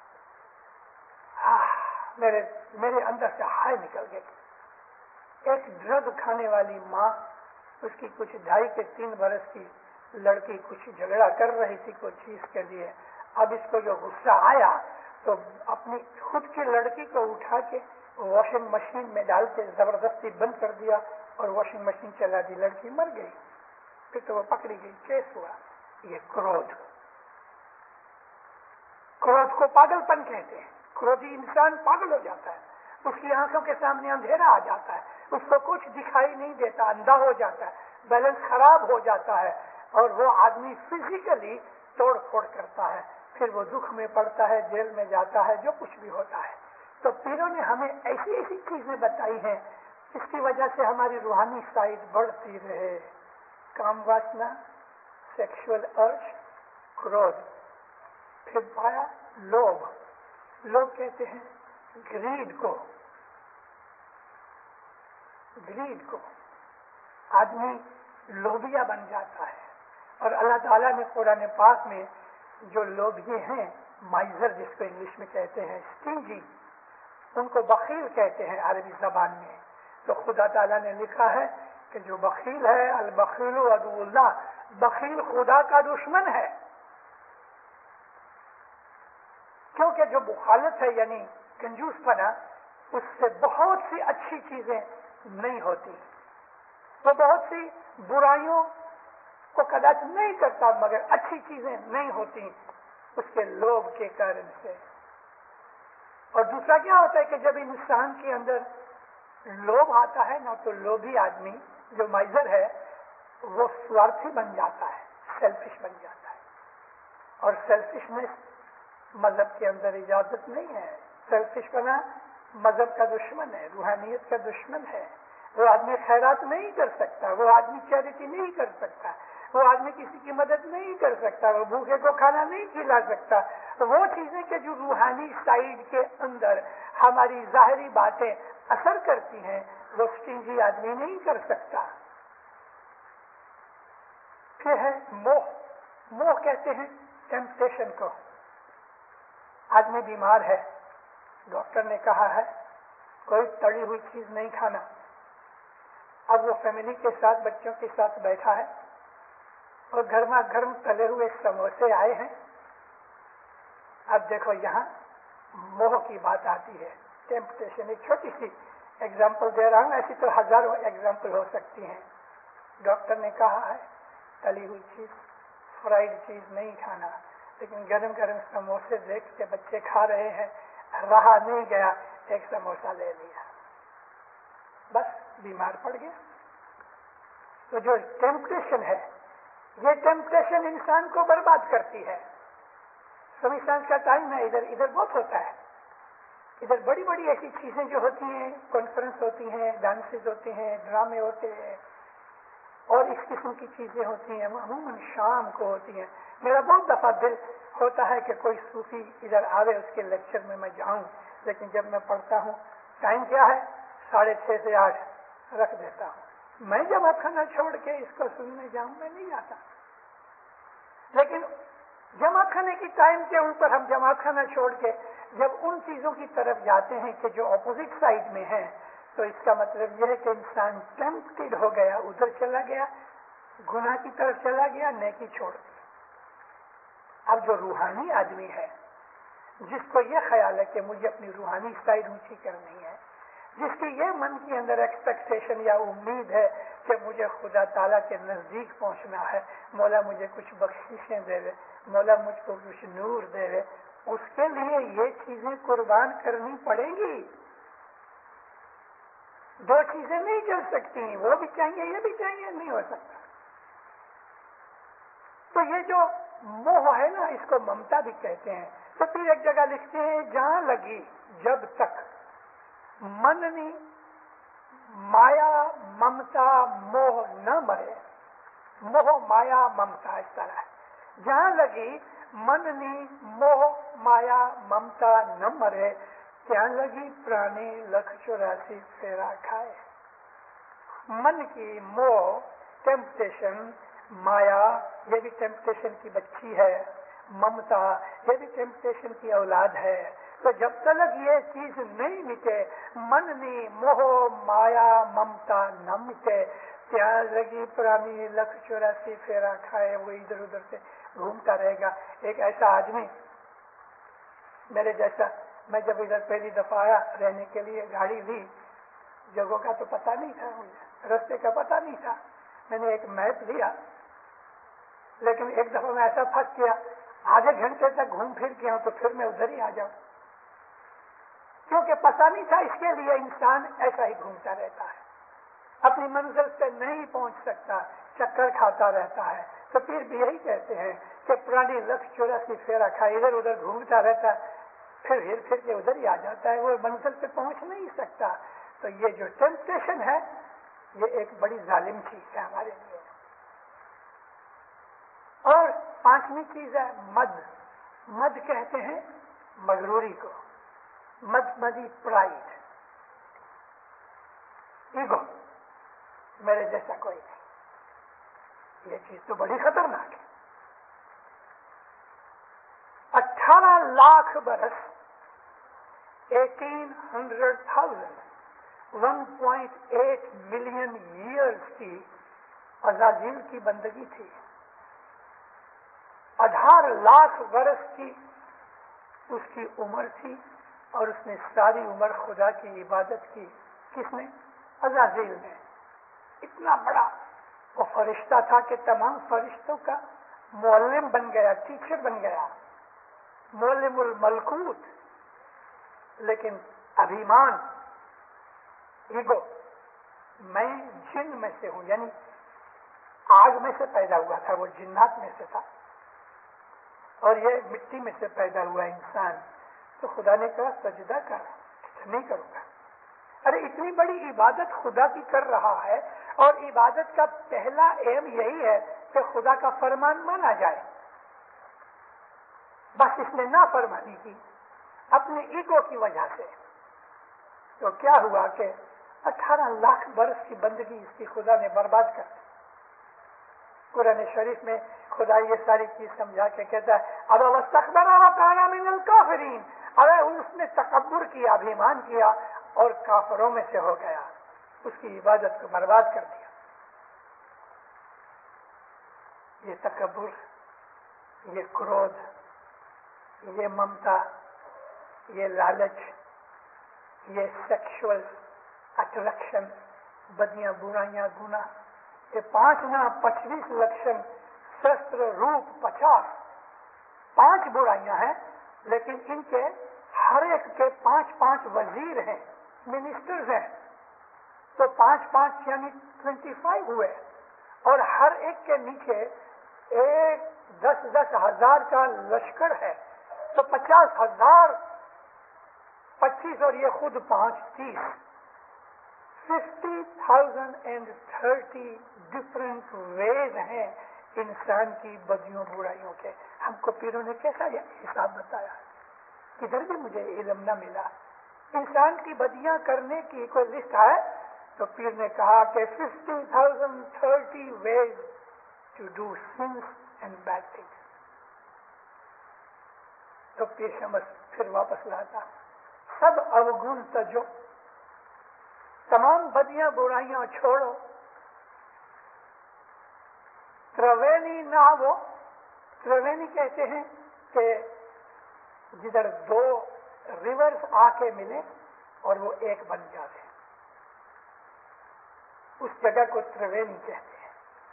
میرے میرے اندر سے ہائے نکل گئے. ایک ڈرگ کھانے والی ماں, اس کی کچھ ڈھائی کے تین برس کی لڑکی کچھ جھگڑا کر رہی تھی کوئی چیز کے لیے. اب اس کو جو غصہ آیا تو اپنی خود کی لڑکی کو اٹھا کے واشنگ مشین میں ڈال کے زبردستی بند کر دیا اور واشنگ مشین چلا دی. لڑکی مر گئی. پھر تو وہ پکڑی گئی, کیس ہوا. یہ کرودھ. کرودھ کو پاگل پن کہتے ہیں. کرودھی انسان پاگل ہو جاتا ہے, اس کی آنکھوں کے سامنے اندھیرا آ جاتا ہے, اس کو کچھ دکھائی نہیں دیتا, اندھا ہو جاتا ہے, بیلنس خراب ہو جاتا ہے, اور وہ آدمی فزیکلی توڑ پھوڑ کرتا ہے. پھر وہ دکھ میں پڑتا ہے, جیل میں جاتا ہے, جو کچھ بھی ہوتا ہے. تو پیروں نے ہمیں ایسی ایسی چیزیں بتائی ہیں جس کی وجہ سے ہماری روحانی سائڈ بڑھتی رہے. کام واسنا, سیکشل ارج, کرودھ. پھر پایا لوبھ. لوگ کہتے ہیں گریڈ کو. گریڈ کو آدمی لوبیا بن جاتا ہے, اور اللہ تعالیٰ نے قرآن پاک میں جو لوگ یہ ہیں مائزر جس کو انگلش میں کہتے ہیں اسٹنجی، ان کو بخیل کہتے ہیں عربی زبان میں. تو خدا تعالیٰ نے لکھا ہے کہ جو بخیل ہے البخیل عدو اللہ، بخیل خدا کا دشمن ہے. کیونکہ جو مخالف ہے یعنی کنجوس پنا، اس سے بہت سی اچھی چیزیں نہیں ہوتی، وہ بہت سی برائیوں کو کداچ نہیں کرتا مگر اچھی چیزیں نہیں ہوتی اس کے لوبھ کے کارن سے. اور دوسرا کیا ہوتا ہے کہ جب انسان کے اندر لوبھ آتا ہے نا، تو لوبھی آدمی جو مائزر ہے وہ سوارتھی بن جاتا ہے، سیلفش بن جاتا ہے. اور سیلفشنس مذہب کے اندر اجازت نہیں ہے. سیلفش بنا مذہب کا دشمن ہے، روحانیت کا دشمن ہے. وہ آدمی خیرات نہیں کر سکتا، وہ آدمی چیریٹی نہیں کر سکتا، وہ آدمی کسی کی مدد نہیں کر سکتا، وہ بھوکے کو کھانا نہیں کھلا سکتا. وہ چیزیں کہ جو روحانی سائیڈ کے اندر ہماری ظاہری باتیں اثر کرتی ہیں وہ سٹنجی آدمی نہیں کر سکتا. پھر ہے موہ. موہ کہتے ہیں ٹیمپٹیشن کو. آدمی بیمار ہے، ڈاکٹر نے کہا ہے کوئی تلی ہوئی چیز نہیں کھانا. اب وہ فیملی کے ساتھ بچوں کے ساتھ بیٹھا ہے اور گرما گرم تلے ہوئے سموسے آئے ہیں. اب دیکھو یہاں موہ کی بات آتی ہے، ٹیمپٹیشن. ایک چھوٹی سی ایگزامپل دے رہا ہوں، ایسی تو ہزاروں ایگزامپل ہو سکتی ہیں. ڈاکٹر نے کہا ہے تلی ہوئی چیز، فرائیڈ چیز نہیں کھانا، لیکن گرم گرم سموسے دیکھ کے بچے کھا رہے ہیں، رہا نہیں گیا، ایک سموسا لے لیا، بس بیمار پڑ گیا. تو جو ٹیمپٹیشن ہے یہ ٹیمپٹیشن انسان کو برباد کرتی ہے. سوی سائنس کا ٹائم ہے، ادھر ادھر بہت ہوتا ہے. ادھر بڑی بڑی ایسی چیزیں جو ہوتی ہیں، کانفرنس ہوتی ہیں، ڈانسز ہوتے ہیں، ڈرامے ہوتے ہیں اور اس قسم کی چیزیں ہوتی ہیں، عموماً شام کو ہوتی ہیں. میرا بہت دفعہ دل ہوتا ہے کہ کوئی صوفی ادھر آوے، اس کے لیکچر میں میں جاؤں، لیکن جب میں پڑھتا ہوں ٹائم کیا ہے ساڑھے چھ سے آٹھ رکھ دیتا ہوں. میں جمع خانہ چھوڑ کے اس کو سننے جاؤں میں نہیں جاتا. لیکن جمع خانے کی ٹائم کے اوپر ہم جمع خانہ چھوڑ کے جب ان چیزوں کی طرف جاتے ہیں کہ جو اپوزٹ سائڈ میں ہیں، تو اس کا مطلب یہ ہے کہ انسان ٹیمپٹڈ ہو گیا، ادھر چلا گیا، گناہ کی طرف چلا گیا، نیکی چھوڑ دی. اب جو روحانی آدمی ہے جس کو یہ خیال ہے کہ مجھے اپنی روحانی سائڈ اونچی کرنی ہے، جس کی یہ من کے اندر ایکسپیکٹیشن یا امید ہے کہ مجھے خدا تعالیٰ کے نزدیک پہنچنا ہے، مولا مجھے کچھ بخششیں دے دے، مولا مجھ کو کچھ نور دے دے، اس کے لیے یہ چیزیں قربان کرنی پڑیں گی. دو چیزیں نہیں چل سکتی، وہ بھی چاہیے یہ بھی چاہیے، نہیں ہو سکتا. تو یہ جو موہ ہے نا، اس کو ممتا بھی کہتے ہیں. تو پھر ایک جگہ لکھتے ہیں جہاں لگی جب تک مننی مایا ممتا موہ نہ مرے. موہ مایا ممتا اس طرح ہے. جہاں لگی مننی موہ مایا ممتا نہ مرے، تیان لگی پرانی لکھ چوراسی پھیرا کھائے. من کی موہ ٹیمپٹیشن، مایا یہ بھی ٹیمپٹیشن کی بچی ہے، ممتا یہ بھی ٹیمپٹیشن کی اولاد ہے. تو جب تک یہ چیز نہیں مٹے، مننی موہ مایا ممتا نہ مٹے، تیان لگی پرانی لکھ چوراسی پھیرا کھائے. وہ ادھر ادھر سے گھومتا رہے گا. ایک ایسا آدمی میرے جیسا، میں جب ادھر پہلی دفعہ آیا رہنے کے لیے، گاڑی لی، جگہوں کا تو پتہ نہیں تھا مجھے، رستے کا پتہ نہیں تھا. میں نے ایک میپ لیا، لیکن ایک دفعہ میں ایسا پھنس گیا، آدھے گھنٹے تک گھوم پھر کے ہوں تو پھر میں ادھر ہی آ جاؤں، کیونکہ پتہ نہیں تھا. اس کے لیے انسان ایسا ہی گھومتا رہتا ہے، اپنی منزل پہ نہیں پہنچ سکتا، چکر کھاتا رہتا ہے. تو پھر بھی یہی کہتے ہیں کہ پرانی لکھ چوراسی پھیرا کھائے، ادھر ادھر گھومتا رہتا ہے، پھر ہر پھر کے ادھر ہی آ جاتا ہے، وہ منزل پہ پہنچ نہیں سکتا. تو یہ جو ٹیمپٹیشن ہے یہ ایک بڑی ظالم چیز ہے ہمارے لیے. اور پانچویں چیز ہے مد. مد کہتے ہیں مغروری کو. مد مدی پرائڈ، ایگو، میرے جیسا کوئی نہیں. یہ چیز تو بڑی خطرناک ہے. اٹھارہ لاکھ برس eighteen hundred thousand one point eight million years کی عزازیل کی بندگی تھی. ہزار لاکھ برس کی اس کی عمر تھی اور اس نے ساری عمر خدا کی عبادت کی. کس نے؟ عزازیل نے. اتنا بڑا وہ فرشتہ تھا کہ تمام فرشتوں کا معلم بن گیا، ٹیچر بن گیا، معلم الملکوت. لیکن ابھیمان، ایگو، میں جن میں سے ہوں، یعنی آگ میں سے پیدا ہوا تھا، وہ جنات میں سے تھا، اور یہ مٹی میں سے پیدا ہوا انسان. تو خدا نے کہا سجدہ کر. نہیں کروں گا. ارے اتنی بڑی عبادت خدا کی کر رہا ہے، اور عبادت کا پہلا ایم یہی ہے کہ خدا کا فرمان مانا جائے. بس اس نے نافرمانی کی اپنے ایگو کی وجہ سے. تو کیا ہوا کہ اٹھارہ لاکھ برس کی بندگی اس کی خدا نے برباد کر دی. قرآن شریف میں خدا یہ ساری چیز سمجھا کے کہتا ہے اب واستکبر وکان من الکافرین. ارے اس نے تکبر کیا، ابھیمان کیا اور کافروں میں سے ہو گیا، اس کی عبادت کو برباد کر دیا. یہ تکبر، یہ کرودھ، یہ ممتا، یہ لالچ، یہ سیکشول اٹریکشن، بدیاں برائیاں گناہ، یہ پانچ نہ پچیس لکشن شستر روپ پچاس پانچ برائیاں ہیں، لیکن ان کے ہر ایک کے پانچ پانچ وزیر ہیں، منسٹرز ہیں. تو پانچ پانچ یعنی ٹوینٹی فائیو ہوئے، اور ہر ایک کے نیچے ایک دس دس ہزار کا لشکر ہے. تو پچاس ہزار، پچیس اور یہ خود پانچ، تیس، fifty thousand and thirty different ways ہیں انسان کی بدیوں برائیوں کے. ہم کو پیروں نے کیسا حساب بتایا؟ کدھر بھی مجھے علم نہ ملا. انسان کی بدیاں کرنے کی کوئی لسٹ ہے تو پیر نے کہا کہ fifty thousand thirty ways to do sins and bad things. تو پیر شمس پھر واپس لاتا سب اوگن تجو، تمام بدیاں برائیاں چھوڑو، تروینی نہ وہ. تروینی کہتے ہیں کہ جدھر دو ریورز آ کے ملے اور وہ ایک بن جاتے، اس جگہ کو تروینی کہتے ہیں.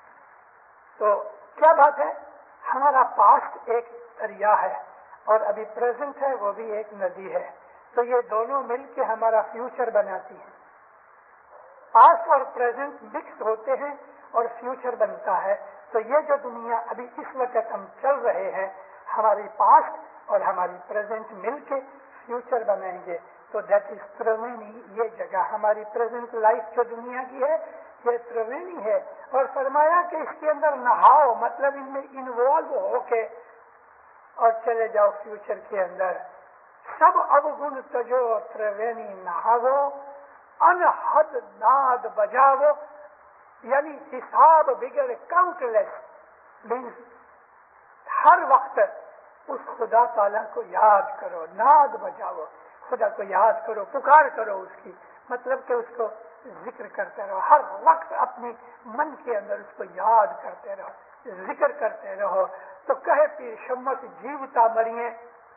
تو کیا بات ہے، ہمارا پاسٹ ایک دریا ہے اور ابھی پریزنٹ ہے وہ بھی ایک ندی ہے. تو یہ دونوں مل کے ہمارا فیوچر بناتی ہیں. پاسٹ اور پریزنٹ مکس ہوتے ہیں اور فیوچر بنتا ہے. تو یہ جو دنیا ابھی اس وقت ہم چل رہے ہیں، ہماری پاسٹ اور ہماری پریزنٹ مل کے فیوچر بنائیں گے. تو دیٹ از تروینی. یہ جگہ ہماری پریزنٹ لائف جو دنیا کی ہے یہ تروینی ہے. اور فرمایا کہ اس کے اندر نہاؤ، مطلب ان میں انوالو ہو کے اور چلے جاؤ فیوچر کے اندر. سب اوگن تجو تروینی نہاو، انحد ناد بجاو، یعنی حساب بگڑ کاؤنٹ لیس مینس ہر وقت اس خدا تعالیٰ کو یاد کرو. ناد بجاؤ، خدا کو یاد کرو، پکار کرو اس کی، مطلب کہ اس کو ذکر کرتے رہو. ہر وقت اپنی من کے اندر اس کو یاد کرتے رہو، ذکر کرتے رہو. تو کہے پیر شمس جیوتا مریے.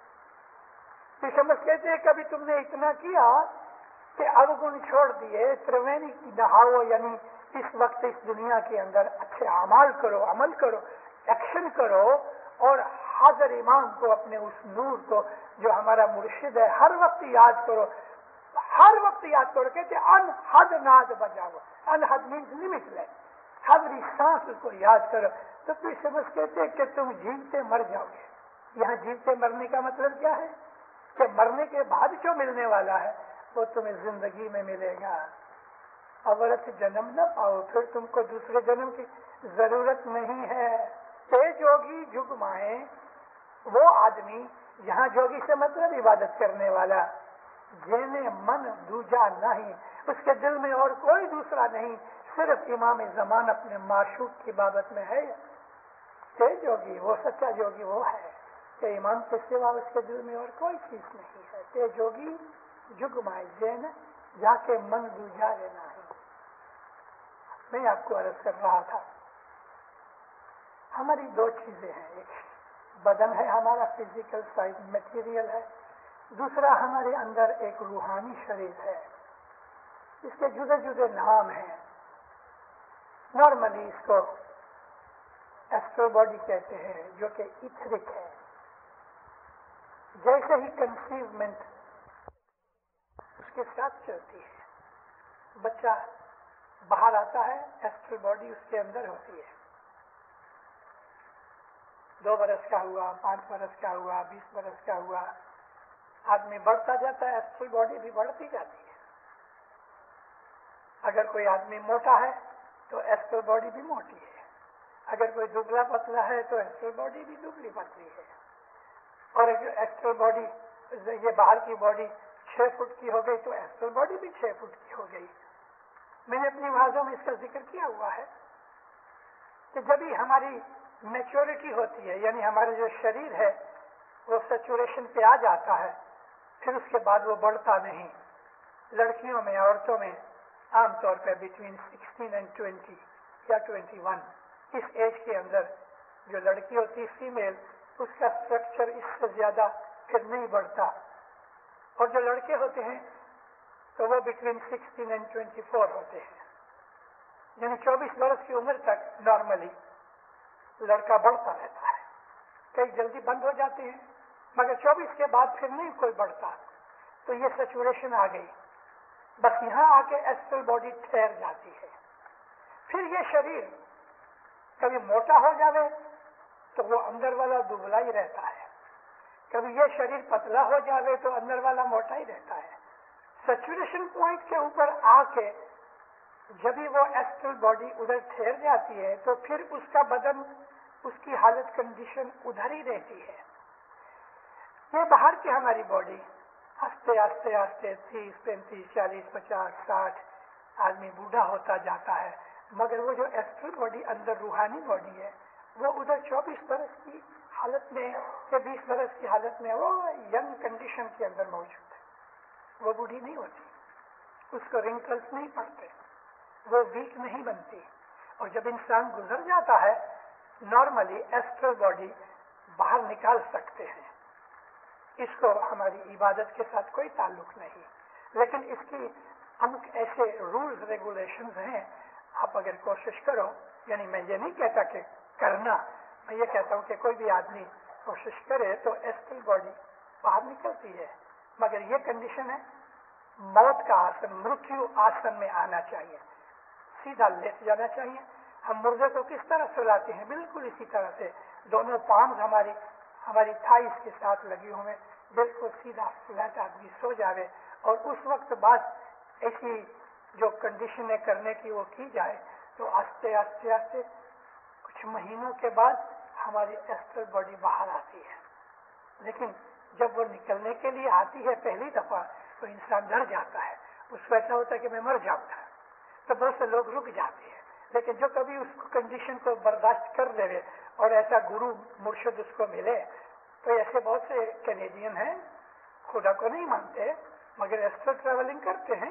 پیر شمس کہتے ہیں کبھی تم نے اتنا کیا کہ اوگن چھوڑ دیے، تروینی کی نہاؤ، یعنی اس وقت اس دنیا کے اندر اچھے اعمال کرو، عمل کرو، ایکشن کرو، اور حاضر امام کو، اپنے اس نور کو جو ہمارا مرشد ہے، ہر وقت یاد کرو، ہر وقت یاد کرو. کہتے انحد ناد بجاؤ. انحد مینس لمٹ لیس، ہر سانس کو یاد کرو. تو پھر سمجھ کہتے کہ تم جیتے مر جاؤ گے. یہاں جیتے مرنے کا مطلب کیا ہے؟ کہ مرنے کے بعد جو ملنے والا ہے وہ تمہیں زندگی میں ملے گا. اورت جنم نہ پاؤ، پھر تم کو دوسرے جنم کی ضرورت نہیں ہے. تے جوگی جگ مائیں، وہ آدمی، یہاں جوگی سے مطلب عبادت کرنے والا، جینے من دوجا نہیں، اس کے دل میں اور کوئی دوسرا نہیں صرف امام زمان اپنے معشوق کی بابت میں ہے کہ جوگی وہ سچا جوگی وہ ہے کہ امام کے سوا اس کے دل میں اور کوئی چیز نہیں ہے. تے جوگی جگ مائے جین جا کے من بجھا لینا ہے. میں آپ کو عرض کر رہا تھا ہماری دو چیزیں ہیں. ایک بدن ہے ہمارا فزیکل سائز میٹیریل ہے. دوسرا ہمارے اندر ایک روحانی شریر ہے. اس کے جدے جدے نام ہیں. نارملی اس کو ایسٹرل باڈی کہتے ہیں جو کہ ایتھرک ہے. جیسے ہی کنسیومنٹ اس کے ساتھ چلتی ہے, بچہ باہر آتا ہے, ایسٹرل باڈی اس کے اندر ہوتی ہے. دو برس کا ہوا, پانچ برس کا ہوا, بیس برس کا ہوا, آدمی بڑھتا جاتا ہے, ایسٹرل باڈی بھی بڑھتی جاتی ہے. اگر کوئی آدمی موٹا ہے تو ایسٹرل باڈی بھی موٹی ہے. اگر کوئی دبلا پتلا ہے تو ایسٹرل باڈی بھی دبلی پتلی ہے. اور اگر ایسٹرل باڈی یہ باہر کی باڈی چھ فٹ کی ہو گئی تو ایسٹرل باڈی بھی چھ فٹ کی ہو گئی. میں نے اپنی واضحوں میں اس کا ذکر کیا ہوا ہے کہ جب ہی ہماری میچورٹی ہوتی ہے, یعنی ہمارا جو شریر ہے وہ سیچوریشن پہ آ جاتا ہے, پھر اس کے بعد وہ بڑھتا نہیں. لڑکیوں میں, عورتوں میں عام طور پہ بٹوین سکسٹین اینڈ ٹوینٹی یا ٹوینٹی ون اس ایج کے اندر جو لڑکی ہوتی ہے فیمیل, اس کا اسٹرکچر اس سے زیادہ پھر نہیں بڑھتا. اور جو لڑکے ہوتے ہیں تو وہ between sixteen and twenty four ہوتے ہیں, یعنی چوبیس برس کی عمر تک نارملی لڑکا بڑھتا رہتا ہے. کئی جلدی بند ہو جاتے ہیں مگر چوبیس کے بعد پھر نہیں کوئی بڑھتا. تو یہ سیچوریشن آ گئی. بس یہاں آ کے ایسٹرل باڈی ٹھہر جاتی ہے. پھر یہ شریر کبھی موٹا ہو جاوے تو وہ اندر والا دبلا ہی رہتا ہے, کبھی یہ شریر پتلا ہو جاوے تو اندر والا موٹا ہی رہتا ہے. سیچوریشن پوائنٹ کے اوپر آ کے جب ہی وہ ایسٹرل باڈی ادھر ٹھہر جاتی ہے تو پھر اس کا بدن, اس کی حالت کنڈیشن ادھر ہی رہتی ہے. یہ باہر کی ہماری باڈی آستے آستے آستے تیس پینتیس چالیس پچاس ساٹھ آدمی بوڑھا ہوتا جاتا ہے, مگر وہ جو ایسٹرل باڈی اندر روحانی باڈی ہے وہ ادھر چوبیس برس کی حالت میں یا بیس برس کی حالت میں وہ ینگ کنڈیشن کے اندر موجود ہے. وہ بوڑھی نہیں ہوتی, اس کو رنکلس نہیں پڑتے, وہ ویک نہیں بنتی. اور جب انسان گزر جاتا ہے نارملی ایسٹرل باڈی باہر نکال سکتے ہیں. اس کو ہماری عبادت کے ساتھ کوئی تعلق نہیں, لیکن اس کی ہم ایسے رولز ریگولیشنز ہیں. آپ اگر کوشش کرو, یعنی میں یہ نہیں کہتا کہ کرنا, میں یہ کہتا ہوں کہ کوئی بھی آدمی کوشش کرے تو ایسٹرل باڈی باہر نکلتی ہے. مگر یہ کنڈیشن ہے موت کا آسن, مرتیو آسن میں آنا چاہیے, سیدھا لیٹ جانا چاہیے. ہم مردے کو کس طرح سلاتے ہیں بالکل اسی طرح سے دونوں پام ہماری ہماری تھائس کے ساتھ لگی ہوئے, بالکل سیدھا فلیٹ آدمی سو جاوے. اور اس وقت بعد ایسی جو کنڈیشنیں کرنے کی وہ کی جائے تو آستے آستے آستے کچھ مہینوں کے بعد ہماری ایسٹرل باڈی باہر آتی ہے. لیکن جب وہ نکلنے کے لیے آتی ہے پہلی دفعہ تو انسان ڈر جاتا ہے, اس کو ایسا ہوتا ہے کہ میں مر جاؤں گا, تو بہت سے لوگ رک جاتے ہیں. لیکن جو کبھی اس کنڈیشن کو برداشت کر لے اور ایسا گرو مرشد اس کو ملے, تو ایسے بہت سے کینیڈین ہیں خدا کو نہیں مانتے مگر ایسٹرل ٹریولنگ کرتے ہیں.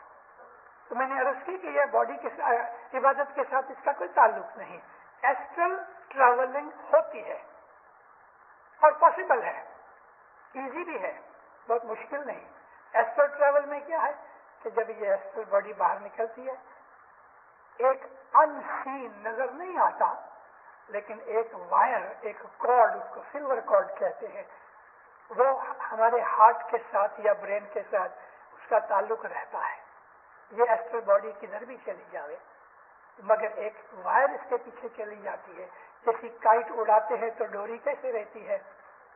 تو میں نے عرض کی کہ یہ باڈی کے عبادت کے ساتھ اس کا کوئی تعلق نہیں. ایسٹرل ٹریولنگ ہوتی ہے اور پاسبل ہے, ایزی بھی ہے, بہت مشکل نہیں. ایسٹرل ٹریول میں کیا ہے کہ جب یہ ایسٹرل باڈی باہر نکلتی ہے ایک ان سین نظر نہیں آتا, لیکن ایک وائر, ایک کارڈ, اس کو سلور کارڈ کہتے ہیں, وہ ہمارے ہارٹ کے ساتھ یا برین کے ساتھ اس کا تعلق رہتا ہے. یہ ایسٹرل باڈی کدھر بھی چلی جاوے مگر ایک وائر اس کے پیچھے چلی جاتی ہے. جیسی کائٹ اڑاتے ہیں تو ڈوری کیسے رہتی ہے,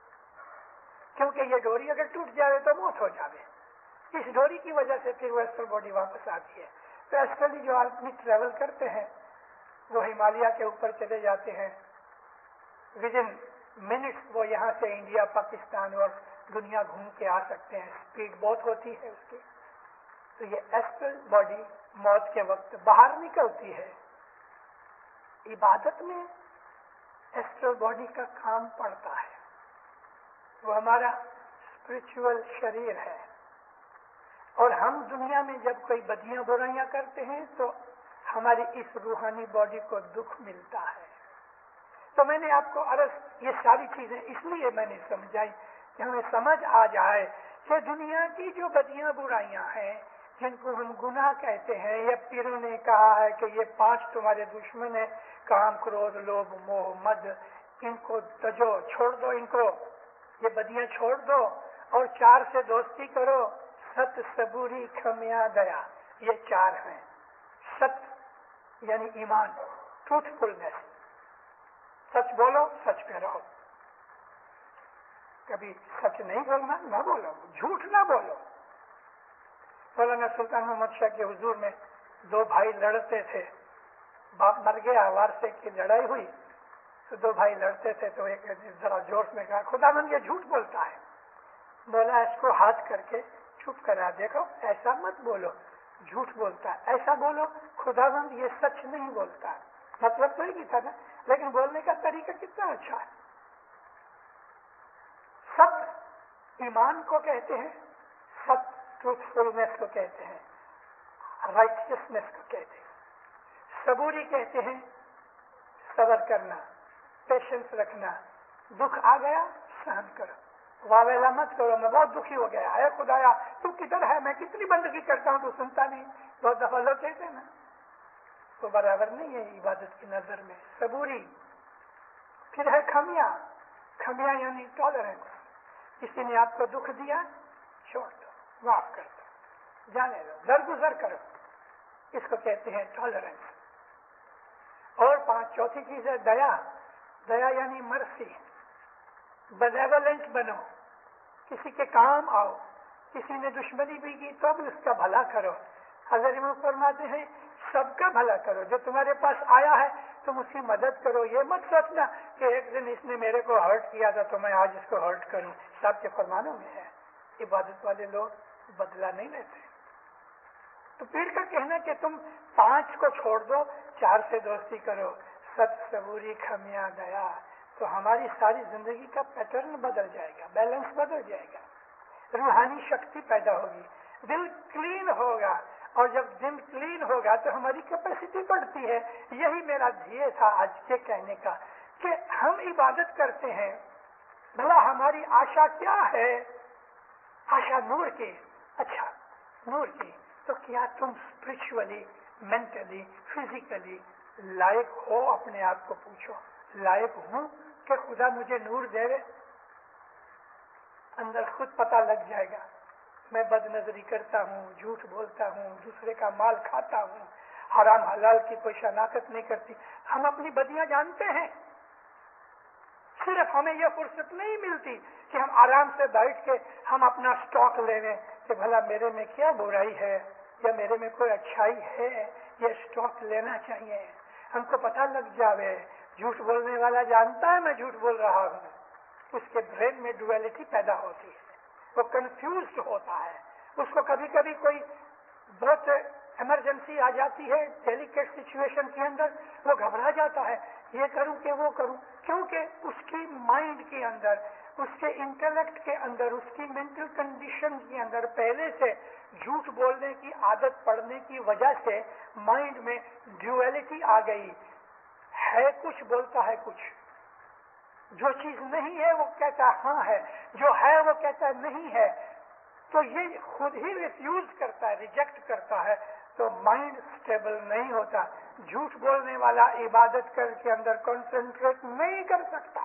کیونکہ یہ ڈوری اگر ٹوٹ جاوے تو موت ہو جاوے. اس ڈوری کی وجہ سے پھر وہ ایسٹرل باڈی واپس آتی ہے. تو ایسٹرلی جو آدمی ٹریول کرتے ہیں وہ ہمالیہ کے اوپر چلے جاتے ہیں, ود ان منٹس وہ یہاں سے انڈیا, پاکستان اور دنیا گھوم کے آ سکتے ہیں. اسپیڈ بہت ہوتی ہے اس کی. تو یہ ایسٹرل باڈی موت کے وقت باہر نکلتی ہے. عبادت میں ایسٹرل باڈی کا کام پڑتا ہے. وہ ہمارا اسپرچول شریر ہے. اور ہم دنیا میں جب کوئی بدیاں برائیاں کرتے ہیں تو ہماری اس روحانی باڈی کو دکھ ملتا ہے. تو میں نے آپ کو عرض یہ ساری چیزیں اس لیے میں نے سمجھائی کہ ہمیں سمجھ آ جائے کہ دنیا کی جو بدیاں برائیاں ہیں جن کو ہم گناہ کہتے ہیں، یا پیروں نے کہا ہے کہ یہ پانچ تمہارے دشمن ہیں، کام، کرودھ، لوبھ، موہ، مد، ان کو تجو، چھوڑ دو، ان کو یہ بدیاں چھوڑ دو اور چار سے دوستی کرو: ست، صبوری، کھمیا، دیا. یہ چار ہیں. ست یعنی ایمان، ٹروتھ فلنس، سچ بولو، سچ پہ رہو. کبھی سچ نہیں بولنا، نہ بولو، جھوٹ نہ بولو. مولانا سلطان محمد شاہ کے حضور میں دو بھائی لڑتے تھے. باپ مر گیا، وارثے کی لڑائی ہوئی تو دو بھائی لڑتے تھے. تو ایک ذرا جوش میں کہا: خدا بند یہ جھوٹ بولتا ہے. بولا اس کو ہاتھ کر کے چپ کرا، دیکھو ایسا مت بولو، جھوٹ بولتا ہے. ایسا بولو: خدا بند یہ سچ نہیں بولتا. مطلب تو ہی تھا نا، لیکن بولنے کا طریقہ کتنا اچھا ہے. ست ایمان کو کہتے ہیں، ست ٹروتھ فلنس کو کہتے ہیں، رائٹسنس کو کہتے ہیں. صبوری کہتے ہیں صبر کرنا، پیشنس رکھنا. دکھ آ گیا سہن کرو، واویلا مت کرو. میں بہت دکھی ہو گیا، اے خدایا تو کدھر ہے، میں کتنی بندگی کرتا ہوں تو سنتا نہیں. بہت دفعہ لوگ کہتے ہیں نا، تو برابر نہیں ہے عبادت کی نظر میں. صبوری. پھر ہے کھمیا. کھمیا یعنی ٹالرنس. کسی نے آپ کو دکھ دیا، چھوڑ دو، معاف کر دو، جانے دو، درگزر کرو. اس کو کہتے ہیں ٹالرنس. اور پانچ چوتھی چیز ہے دیا. دیا یعنی مرسی. بینیولنٹ بنو، کسی کے کام آؤ. کسی نے دشمنی بھی کی تو بھی اس کا بھلا کرو. حضرت امام فرماتے ہیں سب کا بھلا کرو. جو تمہارے پاس آیا ہے تم اس کی مدد کرو. یہ مت سوچنا کہ ایک دن اس نے میرے کو ہرٹ کیا تھا تو میں آج اس کو ہرٹ کروں. سب کے فرمانوں میں ہے. عبادت والے لوگ بدلہ نہیں لیتے. تو پیر کا کہنا کہ تم پانچ کو چھوڑ دو، چار سے دوستی کرو: ست، صبوری، کھمیا، دیا. تو ہماری ساری زندگی کا پیٹرن بدل جائے گا، بیلنس بدل جائے گا، روحانی شکتی پیدا ہوگی، دل کلین ہوگا. اور جب دل کلین ہوگا تو ہماری کیپیسٹی بڑھتی ہے. یہی میرا دھیے تھا آج کے کہنے کا کہ ہم عبادت کرتے ہیں، بھلا ہماری آشا کیا ہے؟ آشا نور کی. اچھا نور کی، تو کیا تم اسپرچولی، مینٹلی، فزیکلی لائق ہو؟ اپنے آپ کو پوچھو، لائق ہوں کہ خدا مجھے نور دے رہے؟ اندر خود پتہ لگ جائے گا. میں بد نظری کرتا ہوں، جھوٹ بولتا ہوں، دوسرے کا مال کھاتا ہوں، حرام حلال کی کوئی شناخت نہیں کرتی. ہم اپنی بدیاں جانتے ہیں، صرف ہمیں یہ فرصت نہیں ملتی کہ ہم آرام سے بیٹھ کے ہم اپنا سٹاک لے لیں کہ بھلا میرے میں کیا برائی ہے یا میرے میں کوئی اچھائی ہے. یہ سٹاک لینا چاہیے. ہم کو پتہ لگ جاوے. جھوٹ بولنے والا جانتا ہے میں جھوٹ بول رہا ہوں، اس کے برین میں ڈویلٹی پیدا ہوتی ہے، وہ کنفیوزڈ ہوتا ہے. اس کو کبھی کبھی کوئی بہت ایمرجنسی آ جاتی ہے ڈیلیکیٹ سچویشن کے اندر، وہ گھبرا جاتا ہے، یہ کروں کہ وہ کروں، کیونکہ اس کی مائنڈ کے اندر، اس کے انٹلیکٹ کے اندر، اس کی مینٹل کنڈیشن کے اندر پہلے سے جھوٹ بولنے کی عادت پڑنے کی وجہ سے مائنڈ میں ڈیویلٹی آ گئی ہے. کچھ بولتا ہے کچھ، جو چیز نہیں ہے وہ کہتا ہاں ہے، جو ہے وہ کہتا نہیں ہے. تو یہ خود ہی ریفیوز کرتا ہے، ریجیکٹ کرتا ہے. تو مائنڈ سٹیبل نہیں ہوتا. جھوٹ بولنے والا عبادت کر کے اندر کنسنٹریٹ نہیں کر سکتا.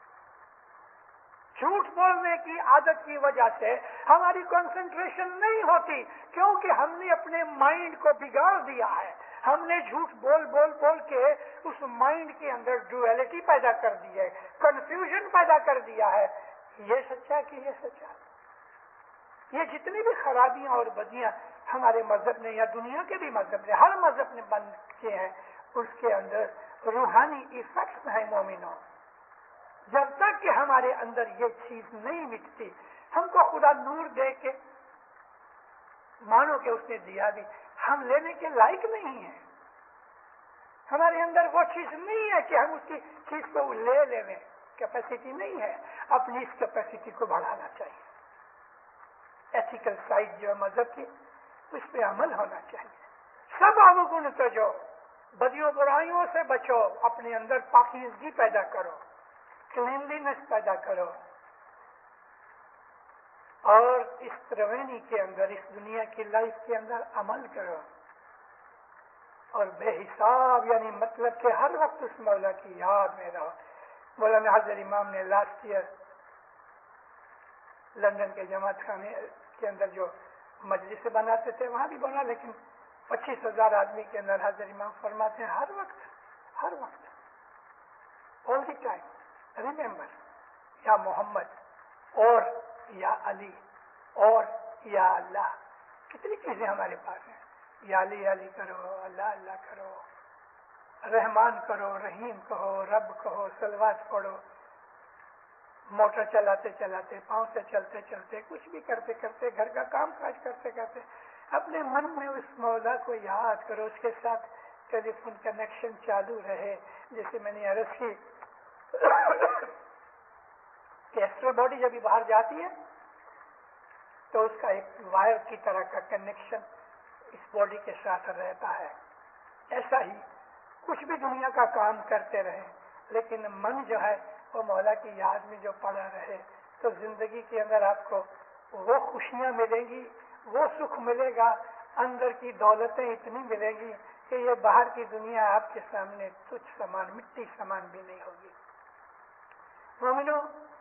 جھوٹ بولنے کی عادت کی وجہ سے ہماری کنسنٹریشن نہیں ہوتی، کیونکہ ہم نے اپنے مائنڈ کو بگاڑ دیا ہے. ہم نے جھوٹ بول بول بول کے اس مائنڈ کے اندر ڈویلٹی پیدا کر دی ہے، کنفیوژن پیدا کر دیا ہے. یہ سچا کہ یہ سچا؟ یہ جتنی بھی خرابیاں اور بدیاں ہمارے مذہب نے یا دنیا کے بھی مذہب نے، ہر مذہب نے بند کیے ہیں، اس کے اندر روحانی ایفیکٹس ہیں مومنوں. جب تک کہ ہمارے اندر یہ چیز نہیں مٹتی، ہم کو خدا نور دے کے مانو کہ اس نے دیا بھی، ہم لینے کے لائق نہیں ہیں، ہمارے اندر وہ چیز نہیں ہے کہ ہم اس کی چیز کو لے لیں، کیپیسٹی نہیں ہے، اپنی اس کیپیسٹی کو بڑھانا چاہیے۔ ایتھیکل سائڈ جو مذہب کی، اس پہ عمل ہونا چاہیے۔ سب اوگن تجو، بدیوں برائیوں سے بچو، اپنے اندر پاکیزگی پیدا کرو، کلینلینس پیدا کرو، اور اس تروینی کے اندر، اس دنیا کی لائف کے اندر عمل کرو، اور بے حساب یعنی مطلب کہ ہر وقت اس مولا کی یاد میں رہو۔ مولانا حضرت امام نے لاسٹ ایئر لندن کے جماعت خانے کے اندر جو مجلس بناتے تھے وہاں بھی بنا، لیکن پچیس ہزار آدمی کے اندر حضرت امام فرماتے ہیں ہر وقت ہر وقت آل دی ٹائم ریمبر یا محمد اور یا علی اور یا اللہ۔ کتنی چیزیں ہمارے پاس ہیں، یا علی علی کرو، اللہ اللہ کرو، رحمان کرو، رحیم کہو، رب کہو، صلوات پڑھو، موٹر چلاتے چلاتے، پاؤں سے چلتے چلتے، کچھ بھی کرتے کرتے، گھر کا کام کاج کرتے کرتے اپنے من میں اس مولا کو یاد کرو، اس کے ساتھ ٹیلی فون کنیکشن چالو رہے۔ جیسے میں نے عرض کی کہ ایسٹرل باڈی جب باہر جاتی ہے تو اس کا ایک وائر کی طرح کا کنیکشن اس باڈی کے ساتھ رہتا ہے۔ ایسا ہی کچھ بھی دنیا کا کام کرتے رہے، لیکن من جو ہے وہ مولا کی یاد میں جو پڑا رہے، تو زندگی کے اندر آپ کو وہ خوشیاں ملیں گی، وہ سکھ ملے گا، اندر کی دولتیں اتنی ملیں گی کہ یہ باہر کی دنیا آپ کے سامنے تچھ سامان، مٹی سامان بھی نہیں ہوگی۔ مومنو،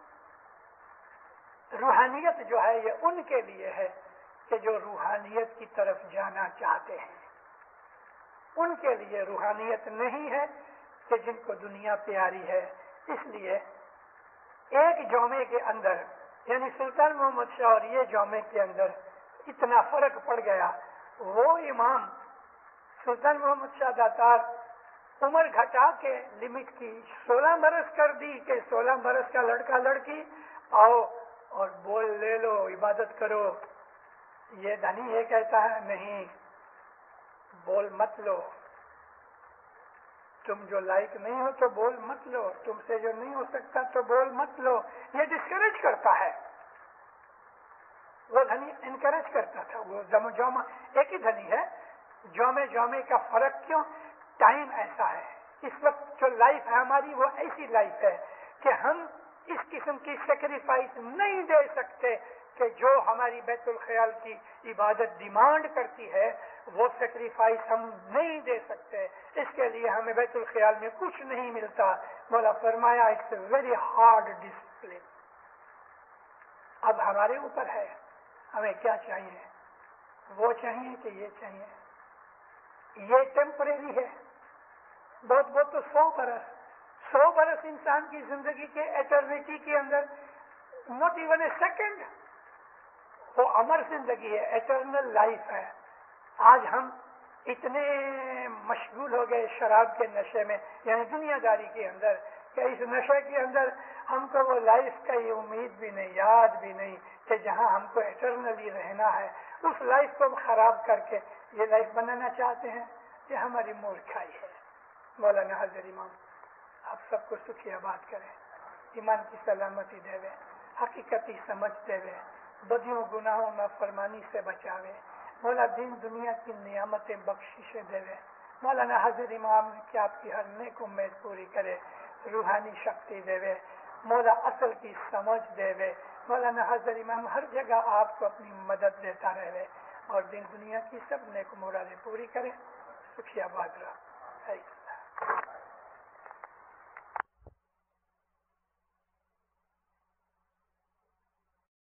روحانیت جو ہے یہ ان کے لیے ہے کہ جو روحانیت کی طرف جانا چاہتے ہیں، ان کے لیے روحانیت نہیں ہے کہ جن کو دنیا پیاری ہے۔ اس لیے ایک جومے کے اندر یعنی سلطان محمد شاہ اور یہ جومے کے اندر اتنا فرق پڑ گیا۔ وہ امام سلطان محمد شاہ داتار عمر گھٹا کے لمٹ کی سولہ برس کر دی کہ سولہ برس کا لڑکا لڑکی آؤ اور بول لے لو، عبادت کرو۔ یہ دھنی یہ کہتا ہے نہیں، بول مت لو، تم جو لائق نہیں ہو تو بول مت لو، تم سے جو نہیں ہو سکتا تو بول مت لو۔ یہ ڈسکریج کرتا ہے، وہ دھنی انکریج کرتا تھا۔ وہ جومہ ایک ہی دھنی ہے، جومے جومے کا فرق کیوں؟ ٹائم ایسا ہے، اس وقت جو لائف ہے ہماری وہ ایسی لائف ہے کہ ہم اس قسم کی سیکریفائس نہیں دے سکتے کہ جو ہماری بیت الخیال کی عبادت ڈیمانڈ کرتی ہے وہ سیکریفائس ہم نہیں دے سکتے۔ اس کے لیے ہمیں بیت الخیال میں کچھ نہیں ملتا۔ مولا فرمایا it's a very hard discipline. اب ہمارے اوپر ہے ہمیں کیا چاہیے، وہ چاہیے کہ یہ چاہیے۔ یہ ٹیمپریری ہے، بہت بہت تو سو برس سو برس انسان کی زندگی کے ایٹرنیٹی کے اندر ناٹ ایون اے سیکنڈ، وہ امر زندگی ہے، ایٹرنل لائف ہے۔ آج ہم اتنے مشغول ہو گئے شراب کے نشے میں یعنی دنیا داری کے اندر کہ اس نشے کے اندر ہم کو وہ لائف کا یہ امید بھی نہیں، یاد بھی نہیں کہ جہاں ہم کو ایٹرنلی رہنا ہے، اس لائف کو خراب کر کے یہ لائف بنانا چاہتے ہیں۔ یہ ہماری مورکھائی ہے۔ مولانا حضرت امام آپ سب کو سکھی آباد کرے، ایمان کی سلامتی دے وے، حقیقتی سمجھ دے وے، بدیوں گناہوں نافرمانی سے بچاوے، مولا دین دنیا کی نعمتیں بخششیں دے وے۔ مولانا حضرت امام کی آپ کی ہر نیک امید پوری کرے، روحانی شکتی دے وے، مولا اصل کی سمجھ دے وے۔ مولانا حضرت امام ہر جگہ آپ کو اپنی مدد دیتا رہے اور دین دنیا کی سب نیک مرادیں پوری کرے۔ سکھی آباد رہا۔